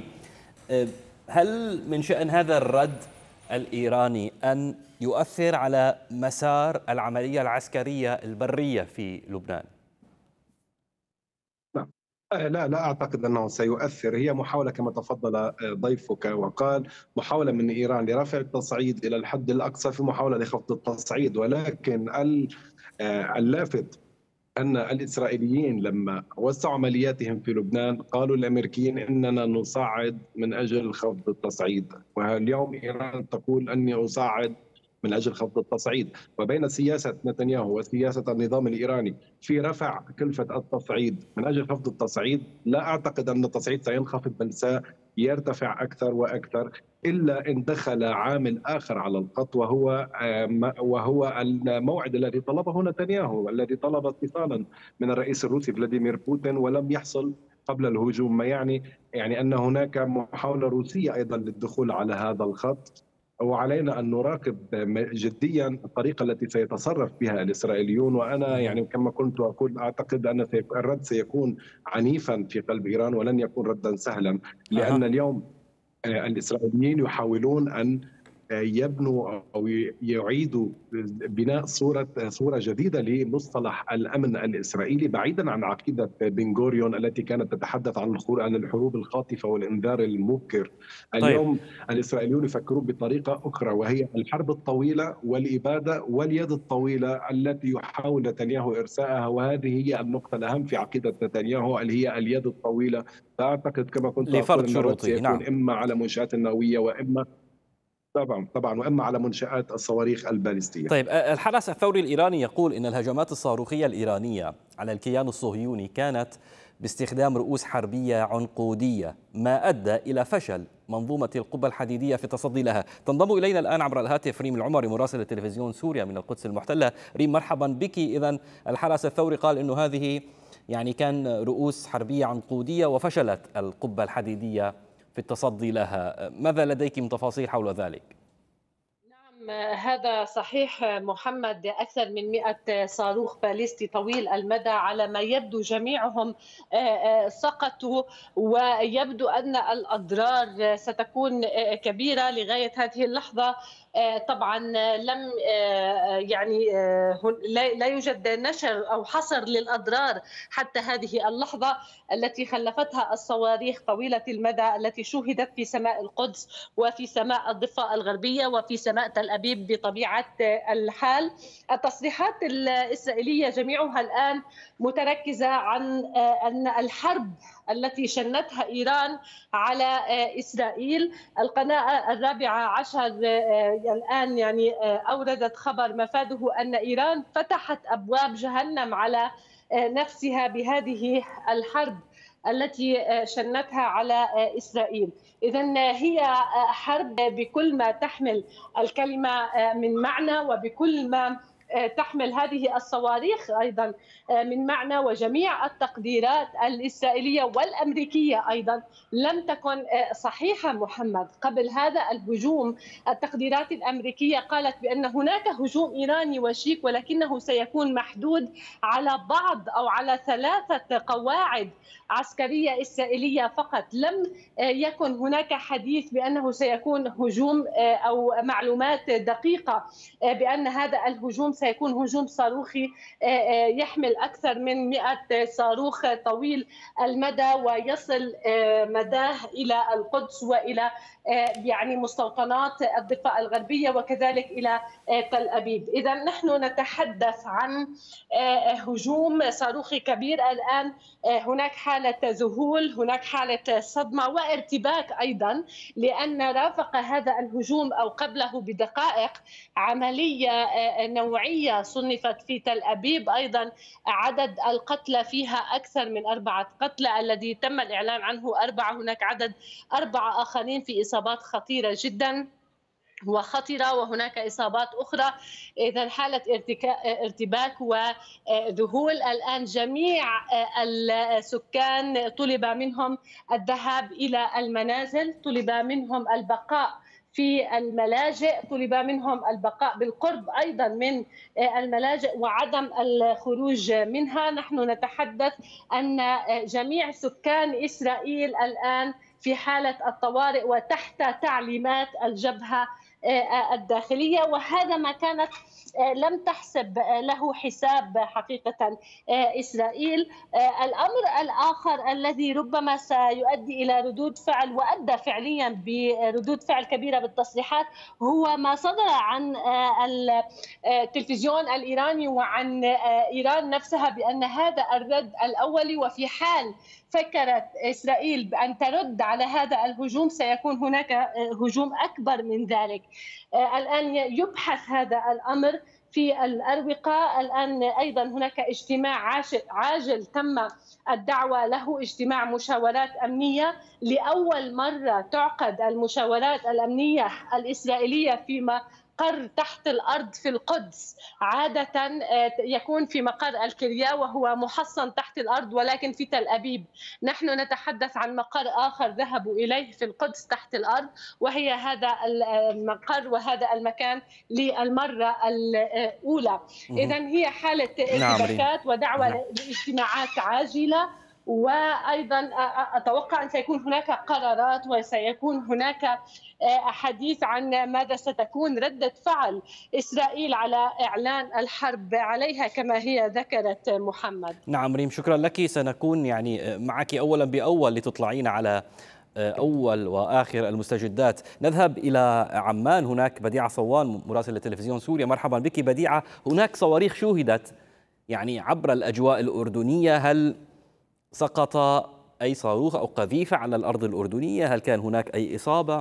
هل من شأن هذا الرد الإيراني أن يؤثر على مسار العملية العسكرية البرية في لبنان؟ لا أعتقد أنه سيؤثر. هي محاولة كما تفضل ضيفك وقال، محاولة من إيران لرفع التصعيد إلى الحد الأقصى في محاولة لخفض التصعيد، ولكن اللافت أن الإسرائيليين لما وسعوا عملياتهم في لبنان قالوا للأمريكيين إننا نصعد من أجل خفض التصعيد، واليوم إيران تقول أني أصعد من أجل خفض التصعيد. وبين سياسة نتنياهو وسياسة النظام الإيراني في رفع كلفة التصعيد من أجل خفض التصعيد، لا أعتقد أن التصعيد سينخفض بل سيرتفع أكثر وأكثر، إلا إن دخل عامل آخر على الخط وهو الموعد الذي طلبه نتنياهو، والذي طلب اتصالا من الرئيس الروسي فلاديمير بوتين ولم يحصل قبل الهجوم، ما يعني أن هناك محاولة روسية أيضا للدخول على هذا الخط. وعلينا أن نراقب جديا الطريقة التي سيتصرف بها الإسرائيليون. وأنا يعني كما كنت أقول أعتقد أن الرد سيكون عنيفا في قلب إيران ولن يكون ردا سهلا، لأن اليوم الإسرائيليين يحاولون أن يبنوا أو يعيدوا بناء صورة جديدة لمصطلح الأمن الإسرائيلي بعيدا عن عقيدة بن غوريون التي كانت تتحدث عن الحروب الخاطفة والإنذار المبكر. اليوم الإسرائيليون يفكرون بطريقة أخرى، وهي الحرب الطويلة والإبادة واليد الطويلة التي يحاول نتنياهو إرسائها، وهذه هي النقطة الأهم في عقيدة نتنياهو اللي هي اليد الطويلة. فأعتقد كما كنت لفرض أقول شروطه، نعم، إما على منشآت النووية وإما طبعا واما على منشآت الصواريخ البالستيه. طيب، الحرس الثوري الايراني يقول ان الهجمات الصاروخيه الايرانيه على الكيان الصهيوني كانت باستخدام رؤوس حربيه عنقوديه، ما ادى الى فشل منظومه القبه الحديديه في التصدي لها. تنضم الينا الان عبر الهاتف ريم العمري مراسل تلفزيون سوريا من القدس المحتله. ريم، مرحبا بك. اذا الحرس الثوري قال انه هذه يعني كان رؤوس حربيه عنقوديه وفشلت القبه الحديديه في التصدي لها، ماذا لديك من تفاصيل حول ذلك؟ نعم هذا صحيح محمد. أكثر من 100 صاروخ باليستي طويل المدى على ما يبدو جميعهم سقطوا، ويبدو أن الأضرار ستكون كبيرة لغاية هذه اللحظة. طبعا لم يعني لا يوجد نشر أو حصر للأضرار حتى هذه اللحظة التي خلفتها الصواريخ طويلة المدى التي شوهدت في سماء القدس وفي سماء الضفة الغربية وفي سماء تل أبيب بطبيعة الحال. التصريحات الإسرائيلية جميعها الآن متركزة عن أن الحرب التي شنتها إيران على إسرائيل. القناة 14 الآن يعني أوردت خبر مفاده أن إيران فتحت أبواب جهنم على نفسها بهذه الحرب التي شنتها على إسرائيل. إذن هي حرب بكل ما تحمل الكلمة من معنى وبكل ما تحمل هذه الصواريخ أيضا من معنى، وجميع التقديرات الإسرائيلية والأمريكية أيضا لم تكن صحيحة محمد. قبل هذا الهجوم التقديرات الأمريكية قالت بأن هناك هجوم إيراني وشيك، ولكنه سيكون محدود على بعض أو على 3 قواعد عسكرية إسرائيلية فقط. لم يكن هناك حديث بأنه سيكون هجوم أو معلومات دقيقة بأن هذا الهجوم سيكون هجوم صاروخي يحمل أكثر من 100 صاروخ طويل المدى ويصل مداه إلى القدس وإلى يعني مستوطنات الضفة الغربية وكذلك إلى تل أبيب. إذا نحن نتحدث عن هجوم صاروخي كبير. الآن هناك حالة ذهول، هناك حالة صدمة وارتباك أيضا، لأن رافق هذا الهجوم أو قبله بدقائق عملية نوعية صنفت في تل أبيب، أيضا عدد القتلى فيها أكثر من 4 قتلى الذي تم الإعلان عنه 4. هناك عدد 4 آخرين في إصابات خطيرة جدا وخطرة، وهناك إصابات أخرى. إذا حالة ارتباك وذهول. الآن جميع السكان طلب منهم الذهاب إلى المنازل، طلب منهم البقاء في الملاجئ، طلب منهم البقاء بالقرب أيضا من الملاجئ وعدم الخروج منها. نحن نتحدث أن جميع سكان إسرائيل الآن في حالة الطوارئ وتحت تعليمات الجبهة الداخلية، وهذا ما كانت لم تحسب له حساب حقيقة إسرائيل. الأمر الآخر الذي ربما سيؤدي إلى ردود فعل وأدى فعليا بردود فعل كبيرة بالتصريحات هو ما صدر عن التلفزيون الإيراني وعن إيران نفسها بأن هذا الرد الأولي، وفي حال فكرت إسرائيل بأن ترد على هذا الهجوم سيكون هناك هجوم أكبر من ذلك. الآن يبحث هذا الأمر في الأروقة. الآن أيضا هناك اجتماع عاجل تم الدعوة له، اجتماع مشاورات أمنية. لأول مرة تعقد المشاورات الأمنية الإسرائيلية في مقر تحت الأرض في القدس. عادة يكون في مقر الكريا وهو محصن تحت الأرض، ولكن في تل أبيب نحن نتحدث عن مقر آخر ذهبوا إليه في القدس تحت الأرض، وهي هذا المقر وهذا المكان للمرة الأولى. إذن هي حالة ارتباكات ودعوة لاجتماعات عاجلة، وأيضا أتوقع أن سيكون هناك قرارات وسيكون هناك حديث عن ماذا ستكون ردة فعل إسرائيل على إعلان الحرب عليها كما هي ذكرت محمد. نعم ريم، شكرا لك. سنكون يعني معك أولا بأول لتطلعين على أول وآخر المستجدات. نذهب إلى عمان، هناك بديعة صوان مراسلة تلفزيون سوريا. مرحبا بك بديعة. هناك صواريخ شوهدت يعني عبر الأجواء الأردنية، هل سقط أي صاروخ أو قذيفة على الأرض الأردنية؟ هل كان هناك أي إصابة؟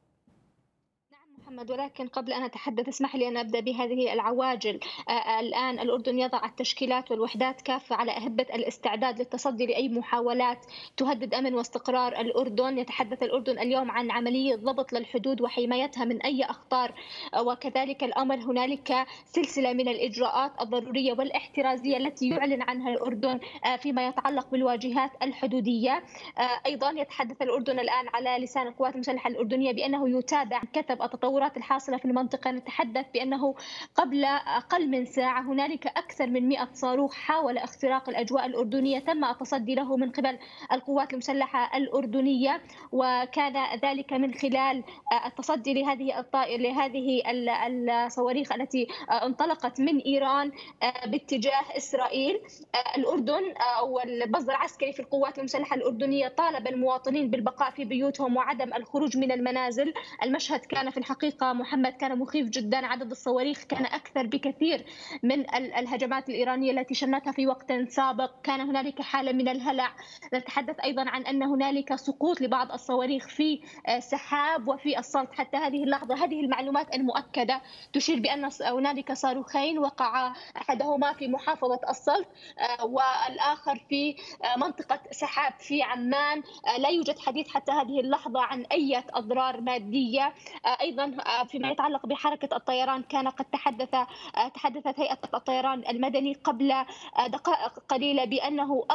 ولكن قبل أن أتحدث اسمح لي أن أبدأ بهذه العواجل. الآن الأردن يضع التشكيلات والوحدات كافة على أهبة الاستعداد للتصدي لأي محاولات تهدد أمن واستقرار الأردن. يتحدث الأردن اليوم عن عملية ضبط للحدود وحمايتها من أي أخطار، وكذلك الأمر هنالك سلسلة من الإجراءات الضرورية والاحترازية التي يعلن عنها الأردن فيما يتعلق بالواجهات الحدودية. أيضا يتحدث الأردن الآن على لسان القوات المسلحة الأردنية بأنه يتابع كتب التطورات التطورات الحاصلة في المنطقة نتحدث بأنه قبل أقل من ساعة هنالك أكثر من 100 صاروخ حاول اختراق الأجواء الأردنية تم التصدي له من قبل القوات المسلحة الأردنية، وكان ذلك من خلال التصدي لهذه الصواريخ التي انطلقت من إيران باتجاه إسرائيل. الأردن أو المصدر العسكري في القوات المسلحة الأردنية طالب المواطنين بالبقاء في بيوتهم وعدم الخروج من المنازل. المشهد كان في الحقيقة محمد كان مخيف جدا، عدد الصواريخ كان أكثر بكثير من الهجمات الإيرانية التي شنتها في وقت سابق. كان هنالك حالة من الهلع. نتحدث أيضا عن أن هنالك سقوط لبعض الصواريخ في سحاب وفي السلط حتى هذه اللحظة. هذه المعلومات المؤكدة تشير بأن هنالك صاروخين وقع أحدهما في محافظة السلط والآخر في منطقة سحاب في عمان. لا يوجد حديث حتى هذه اللحظة عن أي أضرار مادية. أيضا فيما يتعلق بحركة الطيران كان قد تحدثت هيئة الطيران المدني قبل دقائق قليلة بأنه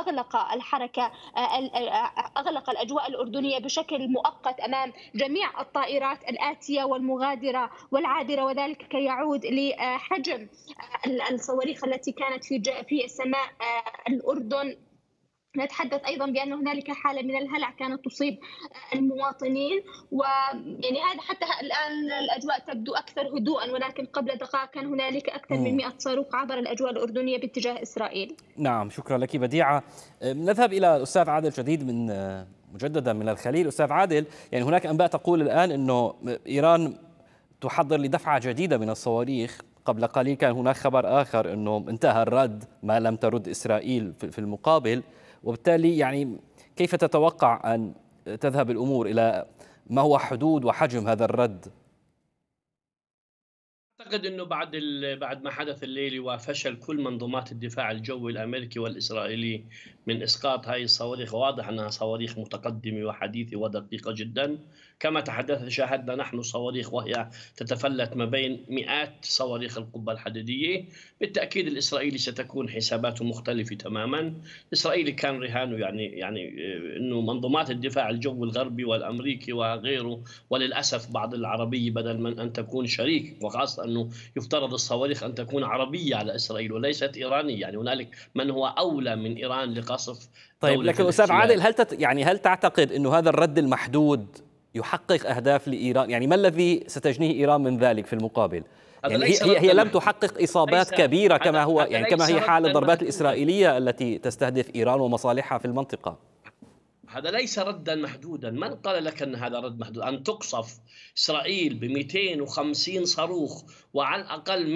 أغلق الأجواء الأردنية بشكل مؤقت أمام جميع الطائرات الآتية والمغادرة والعابرة، وذلك يعود لحجم الصواريخ التي كانت في سماء الأردن. نتحدث أيضا بأن هنالك حالة من الهلع كانت تصيب المواطنين، ويعني هذا حتى الآن الأجواء تبدو أكثر هدوءا، ولكن قبل دقائق كان هنالك أكثر من 100 صاروخ عبر الأجواء الأردنية باتجاه إسرائيل. نعم، شكرا لك بديعة. نذهب إلى الأستاذ عادل شديد مجددا من الخليل. أستاذ عادل، يعني هناك أنباء تقول الآن أنه إيران تحضر لدفعة جديدة من الصواريخ. قبل قليل كان هناك خبر آخر أنه انتهى الرد ما لم ترد إسرائيل في المقابل، وبالتالي يعني كيف تتوقع أن تذهب الأمور؟ إلى ما هو حدود وحجم هذا الرد؟ أعتقد أنه بعد ما حدث الليلة وفشل كل منظومات الدفاع الجوي الأمريكي والإسرائيلي من إسقاط هذه الصواريخ، واضح أنها صواريخ متقدمة وحديثة ودقيقة جدا. كما شاهدنا نحن صواريخ وهي تتفلت ما بين مئات صواريخ القبة الحديدية. بالتأكيد الإسرائيلي ستكون حساباته مختلفة تماما. الإسرائيلي كان رهانه يعني أنه منظومات الدفاع الجوي الغربي والأمريكي وغيره، وللأسف بعض العربية بدل من أن تكون شريك، وخاصة أنه يفترض الصواريخ أن تكون عربية على إسرائيل وليست إيرانية. يعني هنالك من هو أولى من إيران لقصف. طيب، لكن أستاذ عادل، هل تعتقد أنه هذا الرد المحدود يحقق أهداف لإيران؟ يعني ما الذي ستجنيه إيران من ذلك في المقابل؟ يعني هي لم تحقق إصابات كبيرة كما هو، يعني كما هي حال الضربات الإسرائيلية التي تستهدف إيران ومصالحها في المنطقة. هذا ليس ردا محدودا. من قال لك أن هذا رد محدود؟ أن تقصف إسرائيل ب 250 صاروخ وعلى الأقل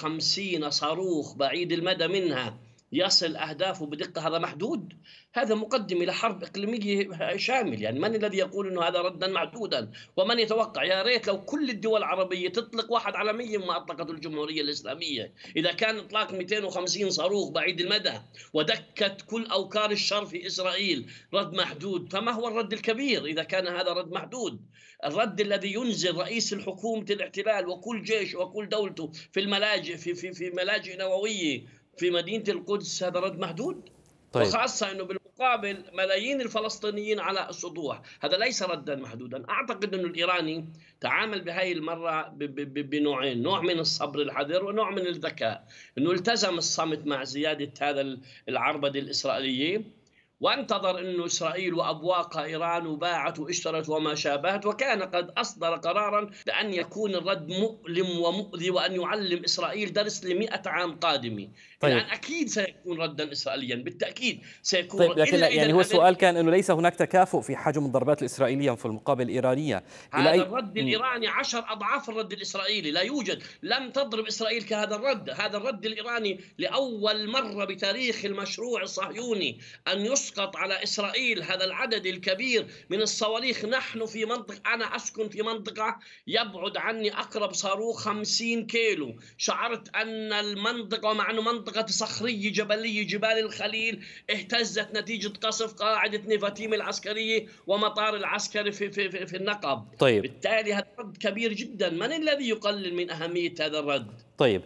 150 صاروخ بعيد المدى منها يصل أهدافه بدقة، هذا محدود؟ هذا مقدمة لحرب إقليمية شامل. يعني من الذي يقول أنه هذا ردا محدودا؟ ومن يتوقع؟ يا ريت لو كل الدول العربية تطلق واحد على 100 ما أطلقته الجمهورية الإسلامية. إذا كان إطلاق 250 صاروخ بعيد المدى ودكت كل أوكار الشر في إسرائيل رد محدود، فما هو الرد الكبير إذا كان هذا رد محدود؟ الرد الذي ينزل رئيس الحكومة الاحتلال وكل جيش وكل دولته في الملاجئ في ملاجئ نووية في مدينة القدس، هذا رد محدود. طيب. وخاصة أنه بالمقابل ملايين الفلسطينيين على السطوح، هذا ليس ردا محدودا. أعتقد أنه الإيراني تعامل بهاي المرة بنوعين، نوع من الصبر الحذر ونوع من الذكاء. أنه التزم الصمت مع زيادة هذا العربدة الإسرائيلية، وانتظر أنه إسرائيل وأبواقها إيران وباعت واشترت وما شابهت، وكان قد أصدر قرارا بأن يكون الرد مؤلم ومؤذي وأن يعلم إسرائيل درس ل100 عام قادمة. طيب. يعني أكيد سيكون ردا إسرائيليا، بالتأكيد سيكون. طيب، لكن يعني هو السؤال كان أنه ليس هناك تكافؤ في حجم الضربات الإسرائيلية في المقابل الإيرانية. هذا الرد الإيراني 10 أضعاف الرد الإسرائيلي، لا يوجد. لم تضرب إسرائيل كهذا الرد. هذا الرد الإيراني لأول مرة بتاريخ المشروع الصهيوني أن يسقط على إسرائيل هذا العدد الكبير من الصواريخ. نحن في منطقة، أنا أسكن في منطقة يبعد عني أقرب صاروخ 50 كيلو. شعرت أن المنطقة، ومع أنه منطقة صخرية جبلية جبال الخليل، اهتزت نتيجة قصف قاعدة نيفاتيم العسكرية ومطار العسكري في النقب. طيب. بالتالي هذا رد كبير جدا. من الذي يقلل من أهمية هذا الرد؟ طيب،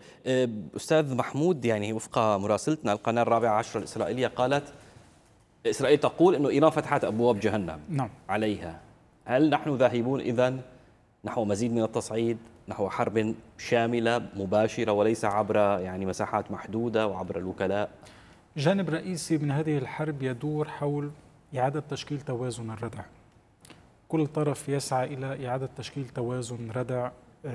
أستاذ محمود، يعني وفق مراسلتنا القناة 14 الإسرائيلية قالت إسرائيل تقول أنه إيران فتحت أبواب جهنم. نعم. عليها. هل نحن ذاهبون إذن نحو مزيد من التصعيد نحو حرب شاملة مباشرة وليس عبر يعني مساحات محدودة وعبر الوكلاء؟ جانب رئيسي من هذه الحرب يدور حول إعادة تشكيل توازن الردع. كل طرف يسعى إلى إعادة تشكيل توازن ردع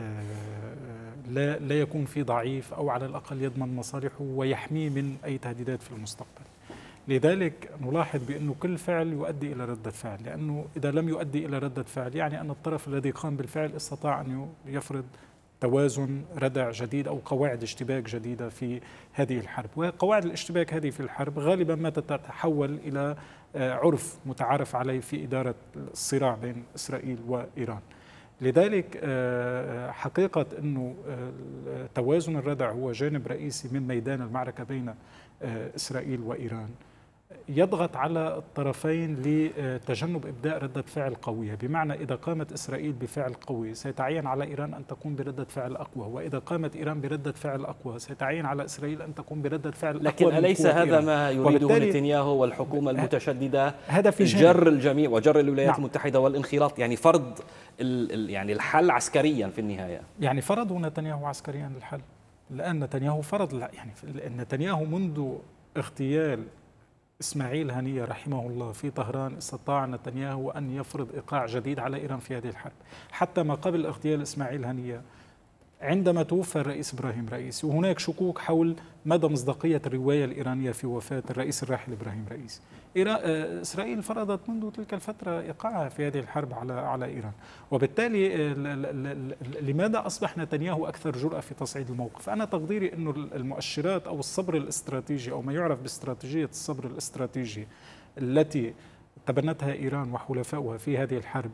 لا يكون فيه ضعيف، أو على الأقل يضمن مصالحه ويحميه من أي تهديدات في المستقبل. لذلك نلاحظ بأنه كل فعل يؤدي إلى ردة فعل، لأنه إذا لم يؤدي إلى ردة فعل يعني أن الطرف الذي قام بالفعل استطاع أن يفرض توازن ردع جديد أو قواعد اشتباك جديدة في هذه الحرب. وقواعد الاشتباك هذه في الحرب غالبا ما تتحول إلى عرف متعارف عليه في إدارة الصراع بين إسرائيل وإيران. لذلك حقيقة أنه توازن الردع هو جانب رئيسي من ميدان المعركة بين إسرائيل وإيران، يضغط على الطرفين لتجنب إبداء ردة فعل قوية. بمعنى إذا قامت إسرائيل بفعل قوي سيتعين على إيران أن تقوم بردة فعل أقوى، وإذا قامت إيران بردة فعل أقوى سيتعين على إسرائيل أن تقوم بردة فعل أقوى. لكن أليس هذا ما يريده نتنياهو والحكومة المتشددة؟ هذا في جر الجميع وجر الولايات المتحدة والانخراط، يعني فرض يعني الحل عسكريا في النهاية. يعني فرضوا نتنياهو عسكريا الحل. الآن نتنياهو فرض، يعني نتنياهو منذ اغتيال إسماعيل هنية رحمه الله في طهران استطاع نتنياهو أن يفرض إيقاع جديد على إيران في هذه الحرب. حتى ما قبل اغتيال إسماعيل هنية عندما توفى الرئيس إبراهيم رئيسي، وهناك شكوك حول مدى مصداقية الرواية الإيرانية في وفاة الرئيس الراحل إبراهيم رئيسي، إسرائيل فرضت منذ تلك الفترة إيقاعها في هذه الحرب على إيران. وبالتالي لماذا أصبح نتنياهو أكثر جرأة في تصعيد الموقف؟ أنا تقديري أنه المؤشرات أو الصبر الاستراتيجي أو ما يعرف باستراتيجية الصبر الاستراتيجي التي تبنتها إيران وحلفائها في هذه الحرب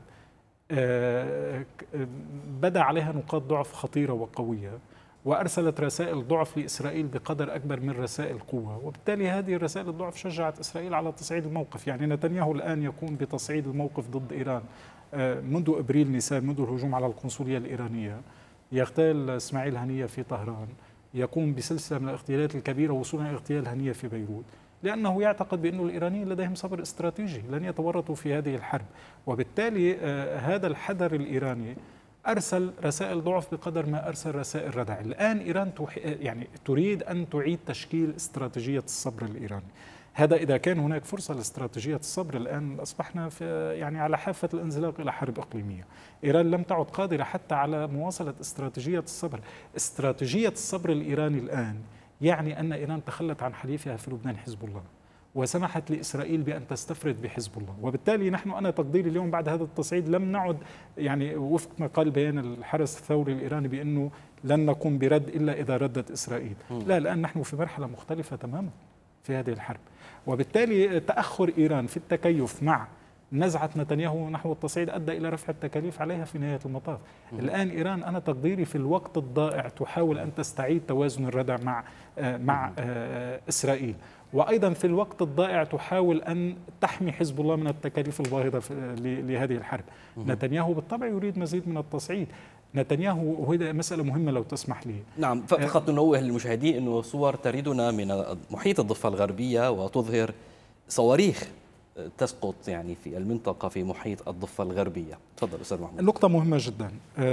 بدأ عليها نقاط ضعف خطيرة وقوية، وأرسلت رسائل ضعف لإسرائيل بقدر أكبر من رسائل قوة، وبالتالي هذه الرسائل الضعف شجعت إسرائيل على تصعيد الموقف. يعني نتنياهو الآن يقوم بتصعيد الموقف ضد إيران منذ أبريل نيسان، منذ الهجوم على القنصلية الإيرانية، يغتال إسماعيل هنية في طهران، يقوم بسلسلة من الاغتيالات الكبيرة وصولا إلى اغتيال هنية في بيروت، لأنه يعتقد بأن الإيرانيين لديهم صبر استراتيجي لن يتورطوا في هذه الحرب. وبالتالي هذا الحذر الإيراني أرسل رسائل ضعف بقدر ما أرسل رسائل ردع. الآن إيران يعني تريد أن تعيد تشكيل استراتيجية الصبر الإيراني. هذا إذا كان هناك فرصة لاستراتيجية الصبر. الآن أصبحنا يعني على حافة الانزلاق إلى حرب إقليمية. إيران لم تعد قادرة حتى على مواصلة استراتيجية الصبر. استراتيجية الصبر الإيراني الآن يعني أن إيران تخلت عن حليفها في لبنان حزب الله، وسمحت لإسرائيل بأن تستفرد بحزب الله. وبالتالي أنا تقديري اليوم بعد هذا التصعيد لم نعد، يعني وفق ما قال بيان الحرس الثوري الإيراني بأنه لن نقوم برد إلا إذا ردت إسرائيل. لا، الآن نحن في مرحلة مختلفة تماما في هذه الحرب. وبالتالي تأخر إيران في التكيف مع نزعة نتنياهو نحو التصعيد أدى إلى رفع التكاليف عليها في نهاية المطاف. الآن إيران أنا تقديري في الوقت الضائع تحاول أن تستعيد توازن الردع مع إسرائيل، وأيضا في الوقت الضائع تحاول أن تحمي حزب الله من التكاليف الباهظة لهذه الحرب. نتنياهو بالطبع يريد مزيد من التصعيد. نتنياهو، وهذه مسألة مهمة لو تسمح لي. نعم، فقط ننوه للمشاهدين أنه صور تريدنا من محيط الضفة الغربية وتظهر صواريخ تسقط يعني في المنطقة في محيط الضفة الغربية. تفضل أستاذ محمود. نقطة مهمة جدا.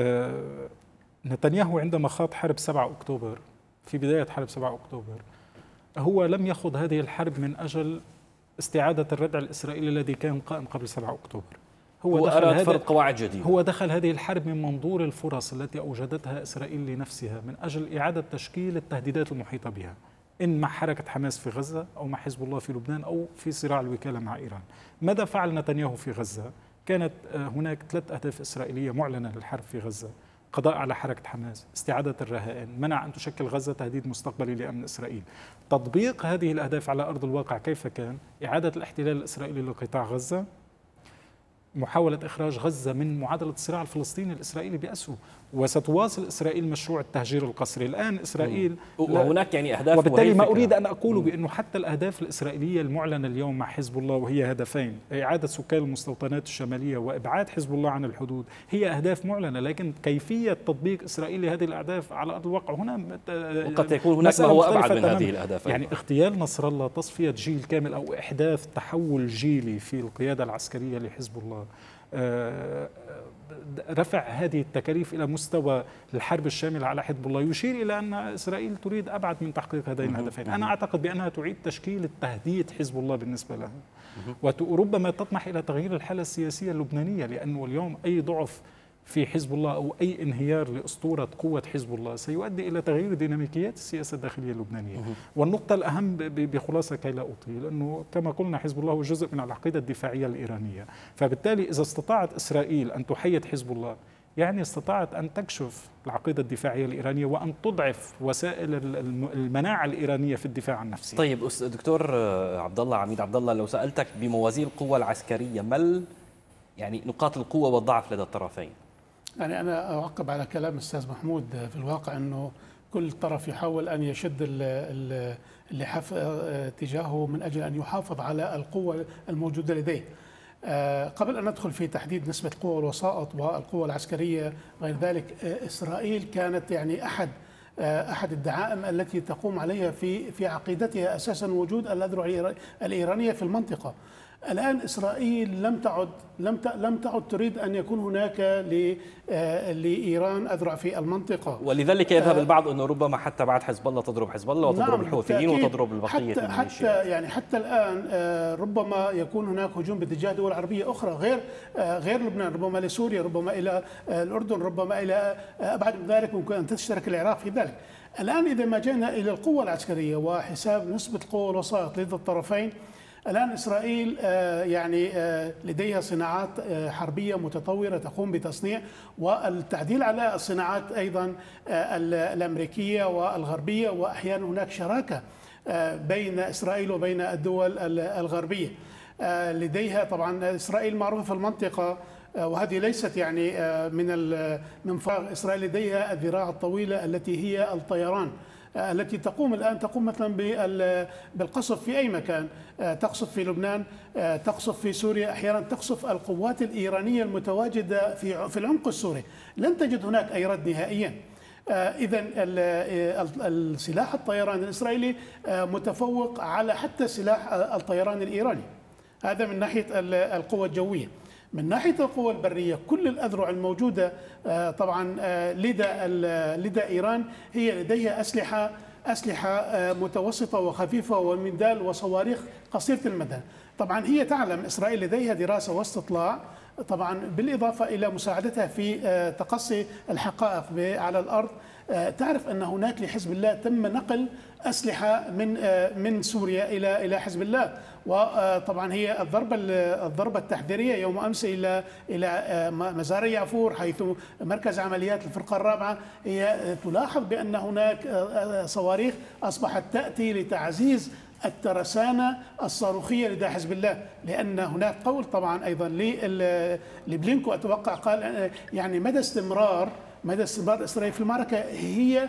نتنياهو عندما خاض حرب 7 أكتوبر، في بداية حرب 7 أكتوبر، هو لم يخوض هذه الحرب من أجل استعادة الردع الإسرائيلي الذي كان قائم قبل 7 أكتوبر. هو أراد فرض قواعد جديدة. هو دخل هذه الحرب من منظور الفرص التي أوجدتها إسرائيل لنفسها من أجل إعادة تشكيل التهديدات المحيطة بها، إن مع حركة حماس في غزة أو مع حزب الله في لبنان أو في صراع الوكالة مع إيران. ماذا فعل نتنياهو في غزة؟ كانت هناك 3 أهداف إسرائيلية معلنة للحرب في غزة: قضاء على حركة حماس، استعادة الرهائن، منع أن تشكل غزة تهديد مستقبلي لأمن إسرائيل. تطبيق هذه الأهداف على أرض الواقع كيف كان؟ إعادة الاحتلال الإسرائيلي لقطاع غزة، محاولة إخراج غزة من معادلة الصراع الفلسطيني الإسرائيلي بأسره، وستواصل إسرائيل مشروع التهجير القسري. الآن إسرائيل وهناك يعني أهداف، وبالتالي ما أريد أن أقوله بأنه حتى الأهداف الإسرائيلية المعلنة اليوم مع حزب الله، وهي هدفين: إعادة سكان المستوطنات الشمالية وإبعاد حزب الله عن الحدود، هي أهداف معلنة، لكن كيفية تطبيق إسرائيل لهذه الأهداف على أرض الواقع هنا وقد يكون هناك ما هو أبعد من هذه الأهداف. يعني اغتيال نصر الله، تصفية جيل كامل أو إحداث تحول جيلي في القيادة العسكرية لحزب الله، رفع هذه التكاليف إلى مستوى الحرب الشاملة على حزب الله يشير إلى أن إسرائيل تريد أبعد من تحقيق هذين الهدفين. أنا أعتقد بأنها تعيد تشكيل التهديد حزب الله بالنسبة لها، وربما تطمح إلى تغيير الحالة السياسية اللبنانية، لأنه اليوم أي ضعف في حزب الله أو أي انهيار لأسطورة قوة حزب الله سيؤدي إلى تغيير ديناميكيات السياسة الداخلية اللبنانية. والنقطة الأهم بخلاصة كي لا أطيل، أنه كما قلنا حزب الله هو جزء من العقيدة الدفاعية الإيرانية، فبالتالي إذا استطاعت إسرائيل أن تحيد حزب الله يعني استطاعت أن تكشف العقيدة الدفاعية الإيرانية وأن تضعف وسائل المناعة الإيرانية في الدفاع عن نفسه. طيب دكتور عبد الله، عميد عبد الله، لو سألتك بموازين القوة العسكرية ما يعني نقاط القوة والضعف لدى الطرفين؟ يعني أنا أعقب على كلام الأستاذ محمود. في الواقع أنه كل طرف يحاول أن يشد اللحاف تجاهه من أجل أن يحافظ على القوة الموجودة لديه. قبل أن ندخل في تحديد نسبة القوة والوسائط والقوة العسكرية غير ذلك، إسرائيل كانت يعني أحد الدعائم التي تقوم عليها في عقيدتها أساسا وجود الأذرع الإيرانية في المنطقة. الآن إسرائيل لم تعد تريد أن يكون هناك لإيران أذرع في المنطقة، ولذلك يذهب البعض أنه ربما حتى بعد حزب الله تضرب حزب الله وتضرب الحوثيين وتضرب البقية الميليشيات. حتى الآن ربما يكون هناك هجوم باتجاه دول عربية أخرى غير لبنان، ربما لسوريا، ربما إلى الأردن، ربما إلى أبعد من ذلك، ممكن أن تشترك العراق في ذلك. الآن إذا ما جئنا إلى القوة العسكرية وحساب نسبة القوة والوسائط لدى الطرفين، الآن إسرائيل يعني لديها صناعات حربية متطورة تقوم بتصنيع والتعديل على الصناعات أيضا الأمريكية والغربية، وأحيانا هناك شراكة بين إسرائيل وبين الدول الغربية. لديها طبعا إسرائيل معروفة في المنطقة، وهذه ليست يعني من فراغ. إسرائيل لديها الذراع الطويلة التي هي الطيران، التي تقوم مثلا بالقصف في أي مكان، تقصف في لبنان، تقصف في سوريا، أحيانا تقصف القوات الإيرانية المتواجدة في العمق السوري، لن تجد هناك أي رد نهائيا. إذن السلاح الطيران الإسرائيلي متفوق على حتى سلاح الطيران الإيراني. هذا من ناحية القوة الجوية. من ناحية القوى البرية كل الأذرع الموجودة طبعا لدى إيران هي لديها أسلحة متوسطة وخفيفة ومندال وصواريخ قصيرة المدى. طبعا هي تعلم إسرائيل لديها دراسة واستطلاع، طبعا بالإضافة إلى مساعدتها في تقصي الحقائق على الأرض. تعرف أن هناك لحزب الله تم نقل أسلحة من سوريا إلى حزب الله، وطبعا هي الضربة التحذيرية يوم أمس إلى مزار يعفور حيث مركز عمليات الفرقة الرابعة، هي تلاحظ بأن هناك صواريخ أصبحت تأتي لتعزيز الترسانة الصاروخية لدى حزب الله، لأن هناك قول طبعا أيضا لبلينكو أتوقع قال يعني مدى استمرار إسرائيل في المعركة هي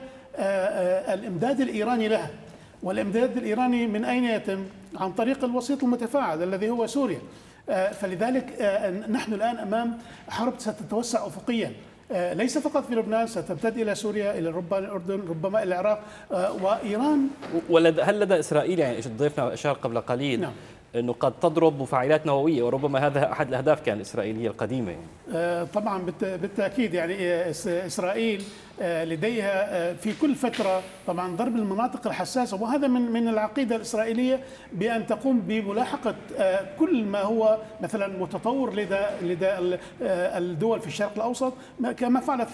الإمداد الإيراني لها. والإمداد الإيراني من أين يتم؟ عن طريق الوسيط المتفاعل الذي هو سوريا. فلذلك نحن الآن أمام حرب ستتوسع أفقيا، ليس فقط في لبنان، ستمتد إلى سوريا، إلى الأردن، ربما إلى العراق وإيران. هل لدى إسرائيل، يعني ضيفنا أشار قبل قليل، نعم، أنه قد تضرب مفاعلات نووية، وربما هذا أحد الأهداف كان الإسرائيلية القديمة يعني. طبعا بالتأكيد يعني إسرائيل لديها في كل فترة طبعا ضرب المناطق الحساسة، وهذا من العقيدة الإسرائيلية بأن تقوم بملاحقة كل ما هو مثلا متطور لدى الدول في الشرق الأوسط، كما فعلت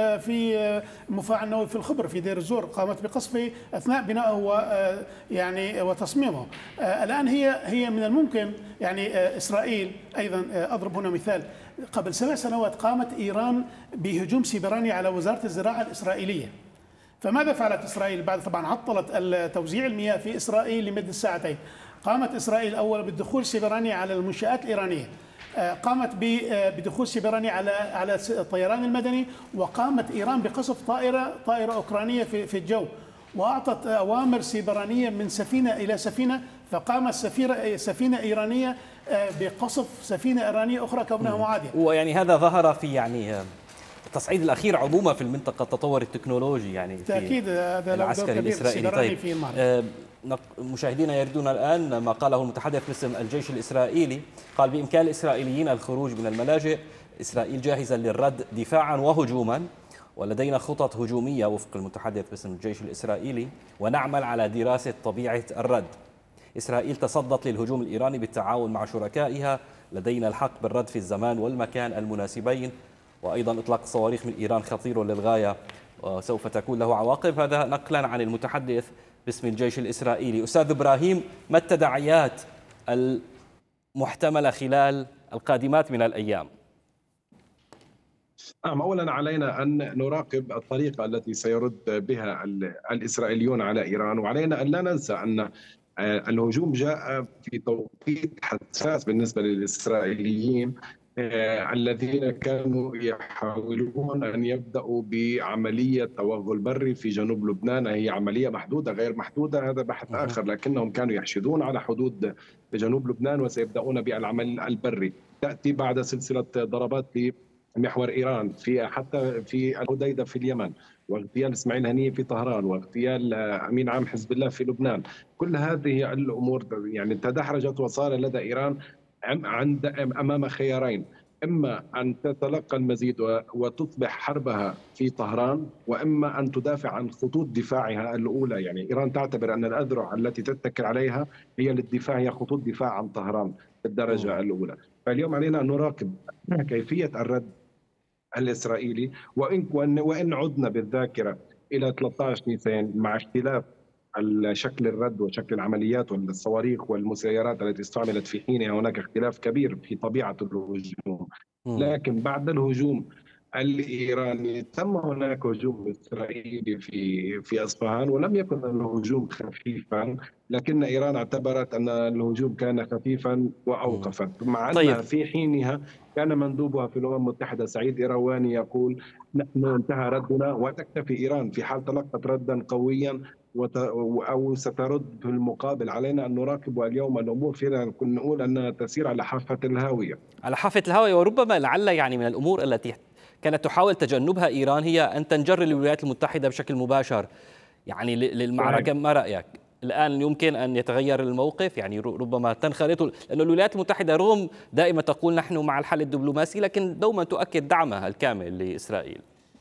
في مفاعل نووي في الخبر في دير الزور، قامت بقصفه أثناء بنائه يعني وتصميمه. الآن هي من الممكن يعني إسرائيل أيضا أضرب هنا مثال. قبل 7 سنوات قامت إيران بهجوم سيبراني على وزارة الزراعة الإسرائيلية. فماذا فعلت إسرائيل بعد طبعا عطلت توزيع المياه في إسرائيل لمدة ساعتين؟ قامت إسرائيل أولا بالدخول سيبراني على المنشآت الإيرانية، قامت بدخول سيبراني على الطيران المدني، وقامت إيران بقصف طائرة أوكرانية في الجو، وأعطت أوامر سيبرانية من سفينة إلى سفينة، فقامت سفينة إيرانية بقصف سفينة إيرانية أخرى كونها معادية. ويعني هذا ظهر في يعني التصعيد الأخير عموما في المنطقة، التطور التكنولوجي يعني بالتأكيد هذا العسكري الإسرائيلي. طيب مشاهدينا يردون الآن ما قاله المتحدث باسم الجيش الإسرائيلي، قال بإمكان الإسرائيليين الخروج من الملاجئ إسرائيل جاهزة للرد دفاعا وهجوما، ولدينا خطط هجومية وفق المتحدث باسم الجيش الإسرائيلي، ونعمل على دراسة طبيعة الرد. إسرائيل تصدت للهجوم الإيراني بالتعاون مع شركائها، لدينا الحق بالرد في الزمان والمكان المناسبين، وأيضا إطلاق صواريخ من إيران خطير للغاية وسوف تكون له عواقب. هذا نقلا عن المتحدث باسم الجيش الإسرائيلي. أستاذ إبراهيم، ما التداعيات المحتملة خلال القادمات من الأيام؟ أولا علينا أن نراقب الطريقة التي سيرد بها الإسرائيليون على إيران، وعلينا أن لا ننسى أن الهجوم جاء في توقيت حساس بالنسبة للإسرائيليين الذين كانوا يحاولون أن يبدأوا بعملية توغل بري في جنوب لبنان. هي عملية محدودة غير محدودة، هذا بحث آخر، لكنهم كانوا يحشدون على حدود جنوب لبنان وسيبدأون بالعمل البري. تأتي بعد سلسلة ضربات محور إيران حتى في الحديدة في اليمن، واغتيال إسماعيل هنية في طهران، واغتيال أمين عام حزب الله في لبنان. كل هذه الأمور يعني تدحرجت وصار لدى إيران أمام خيارين: إما أن تتلقى المزيد وتصبح حربها في طهران، وإما أن تدافع عن خطوط دفاعها الأولى. يعني إيران تعتبر أن الأذرع التي تتكل عليها هي للدفاع، هي خطوط دفاع عن طهران في الدرجة الأولى. فاليوم علينا أن نراقب كيفية الرد الإسرائيلي، وإن عدنا بالذاكرة إلى 13 نيسان مع اختلاف شكل الرد وشكل العمليات والصواريخ والمسيرات التي استعملت في حينها، هناك اختلاف كبير في طبيعة الهجوم. لكن بعد الهجوم الإيراني تم هناك هجوم إسرائيلي في أصفهان، ولم يكن الهجوم خفيفا، لكن إيران اعتبرت أن الهجوم كان خفيفا وأوقفت، مع أنها في حينها كان مندوبها في الأمم المتحدة سعيد إيرواني يقول نحن انتهى ردنا، وتكتفي إيران في حال تلقت ردا قويا أو سترد في المقابل. علينا أن نراقب، واليوم الأمور فينا نقول أنها تسير على حافة الهاوية. على حافة الهاوية، وربما لعل يعني من الأمور التي كانت تحاول تجنبها إيران هي أن تنجر للولايات المتحدة بشكل مباشر يعني للمعركة. ما رأيك؟ الآن يمكن أن يتغير الموقف، يعني ربما تنخرط، لأن الولايات المتحدة رغم دائما تقول نحن مع الحل الدبلوماسي، لكن دوما تؤكد دعمها الكامل لإسرائيل.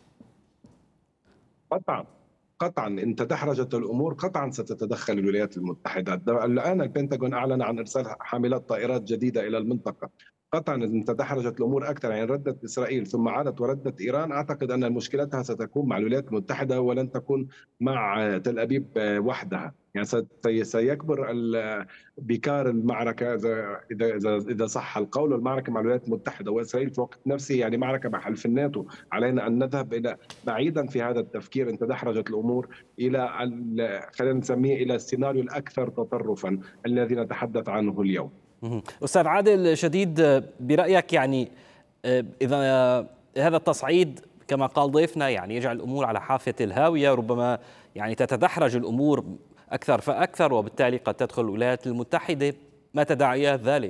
قطعا إن تدحرجت الأمور قطعا ستتدخل الولايات المتحدة. الآن البنتاغون أعلن عن إرسال حاملات طائرات جديدة إلى المنطقة. قطعا إن تدحرجت الأمور أكثر، يعني ردت إسرائيل ثم عادت وردت إيران، أعتقد أن مشكلتها ستكون مع الولايات المتحدة ولن تكون مع تل أبيب وحدها. يعني سيكبر بكار المعركة إذا صح القول، المعركة مع الولايات المتحدة وإسرائيل في وقت نفسه، يعني معركة مع حلف الناتو. علينا أن نذهب إلى بعيدا في هذا التفكير إن تدحرجت الأمور إلى خلينا نسميه إلى السيناريو الأكثر تطرفا الذي نتحدث عنه اليوم. أستاذ عادل شديد، برأيك يعني إذا هذا التصعيد كما قال ضيفنا يعني يجعل الأمور على حافة الهاوية، ربما يعني تتدحرج الأمور أكثر فأكثر، وبالتالي قد تدخل الولايات المتحدة، ما تداعيات ذلك؟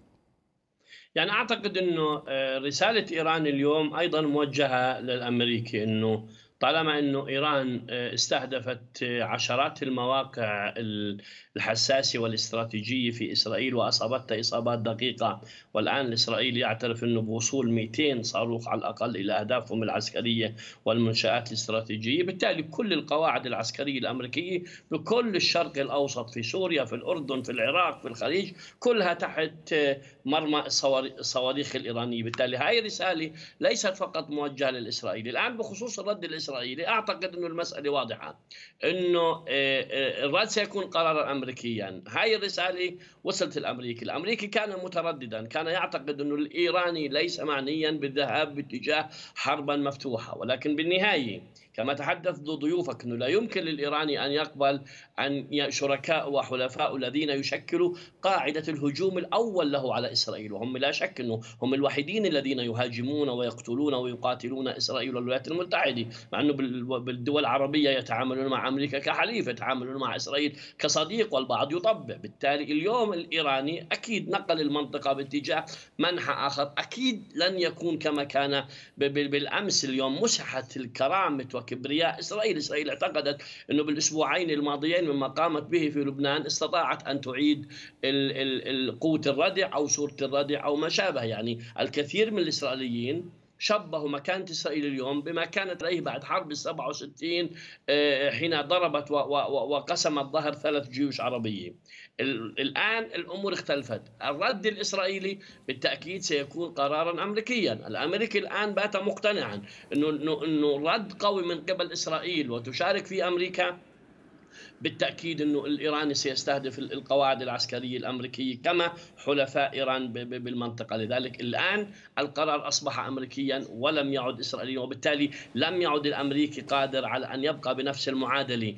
يعني أعتقد أنه رسالة إيران اليوم أيضا موجهة للأمريكي، أنه طالما أنه إيران استهدفت عشرات المواقع الحساسة والاستراتيجية في إسرائيل وأصابتها إصابات دقيقة، والآن الإسرائيلي يعترف أنه بوصول 200 صاروخ على الأقل إلى أهدافهم العسكرية والمنشآت الاستراتيجية، بالتالي كل القواعد العسكرية الأمريكية بكل الشرق الأوسط، في سوريا، في الأردن، في العراق، في الخليج، كلها تحت مرمى الصواريخ الإيرانية. بالتالي هاي الرسالة ليست فقط موجهة للإسرائيلي. الآن بخصوص الرد الإسرائيلي أعتقد أنه المسألة واضحة، أنه الرد سيكون قرارا أمريكيا. هاي الرسالة وصلت الأمريكي كان مترددا، كان يعتقد أنه الإيراني ليس معنيا بالذهاب باتجاه حربا مفتوحة، ولكن بالنهاية كما تحدث ضيوفك أنه لا يمكن للإيراني أن يقبل أن شركاء وحلفاء الذين يشكلوا قاعدة الهجوم الأول له على إسرائيل، وهم لا شك أنه هم الوحيدين الذين يهاجمون ويقتلون ويقاتلون إسرائيل والولايات المتحدة، مع أنه بالدول العربية يتعاملون مع أمريكا كحليف، يتعاملون مع إسرائيل كصديق، والبعض يطبع. بالتالي اليوم الإيراني أكيد نقل المنطقة باتجاه منحى آخر، أكيد لن يكون كما كان بالأمس. اليوم مسحت الكرامة وكبرياء إسرائيل. إسرائيل اعتقدت أنه بالأسبوعين الماضيين مما قامت به في لبنان استطاعت أن تعيد قوة الردع أو صورة الردع أو ما شابه. يعني الكثير من الإسرائيليين شبهوا مكانة إسرائيل اليوم بما كانت عليه بعد حرب 67 حين ضربت وقسمت ظهر 3 جيوش عربية. الآن الأمور اختلفت. الرد الإسرائيلي بالتأكيد سيكون قرارا أمريكيا. الأمريكي الآن بات مقتنعا أنه رد قوي من قبل إسرائيل وتشارك في أمريكا بالتأكيد أنه الإيراني سيستهدف القواعد العسكرية الأمريكية كما حلفاء إيران بالمنطقة. لذلك الآن القرار أصبح أمريكيا ولم يعد إسرائيليا، وبالتالي لم يعد الأمريكي قادر على أن يبقى بنفس المعادلة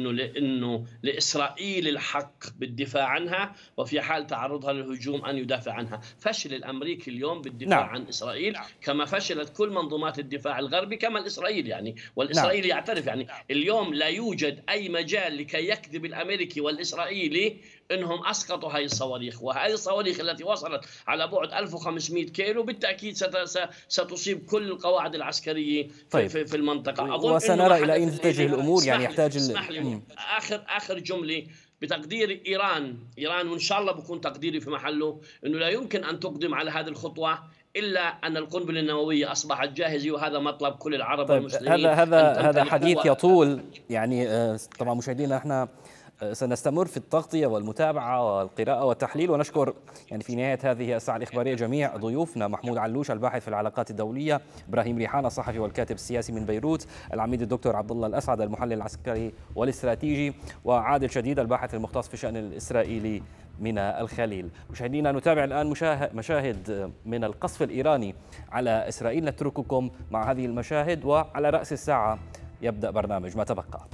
أنه لإسرائيل الحق بالدفاع عنها وفي حال تعرضها للهجوم أن يدافع عنها. فشل الأمريكي اليوم بالدفاع عن إسرائيل كما فشلت كل منظومات الدفاع الغربي كما الإسرائيلي يعني، والإسرائيلي يعترف يعني اليوم لا يوجد أي مجال لكي يكذب الأمريكي والإسرائيلي أنهم أسقطوا هذه الصواريخ، وهذه الصواريخ التي وصلت على بعد 1500 كيلو بالتأكيد ستصيب كل القواعد العسكرية في المنطقة. أظن وسنرى إلى أين تتجه الأمور. يعني يحتاج اسمح لي آخر جملة بتقدير إيران وإن شاء الله بكون تقديري في محله، أنه لا يمكن أن تقدم على هذه الخطوة إلا أن القنبلة النووية أصبحت جاهزة، وهذا مطلب كل العرب والمسلمين. هذا حديث يطول. يعني طبعا مشاهدينا احنا سنستمر في التغطية والمتابعة والقراءة والتحليل، ونشكر يعني في نهاية هذه الساعة الإخبارية جميع ضيوفنا: محمود علوش الباحث في العلاقات الدولية، إبراهيم ريحان الصحفي والكاتب السياسي من بيروت، العميد الدكتور عبد الله الأسعد المحلل العسكري والاستراتيجي، وعادل شديد الباحث المختص في الشأن الإسرائيلي من الخليل. مشاهدينا نتابع الآن مشاهد من القصف الإيراني على إسرائيل. نترككم مع هذه المشاهد، وعلى رأس الساعة يبدأ برنامج ما تبقى.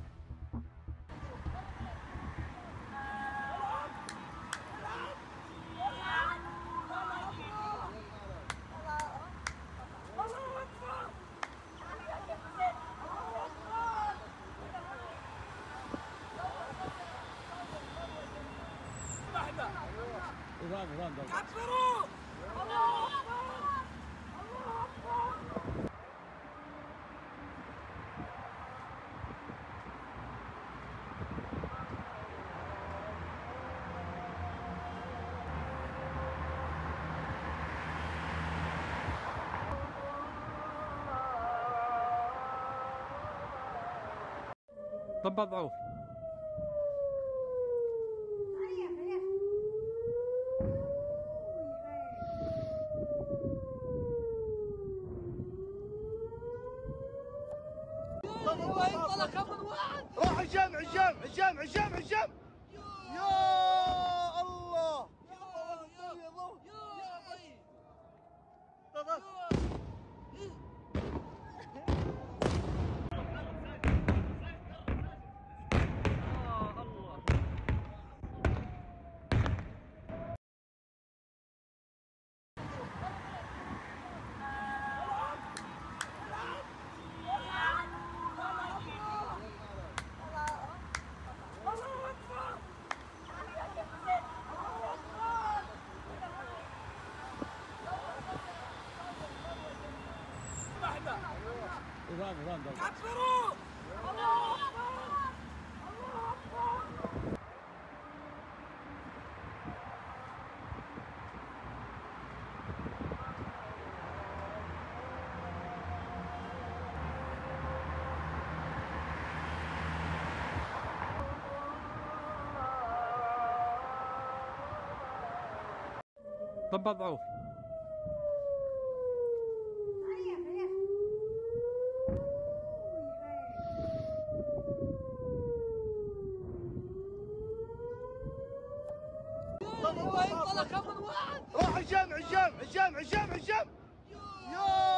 ضب ضعوف روح هشام هشام هشام هشام هشام. يا الله ضب ضعوف روح هشام هشام هشام هشام هشام. يا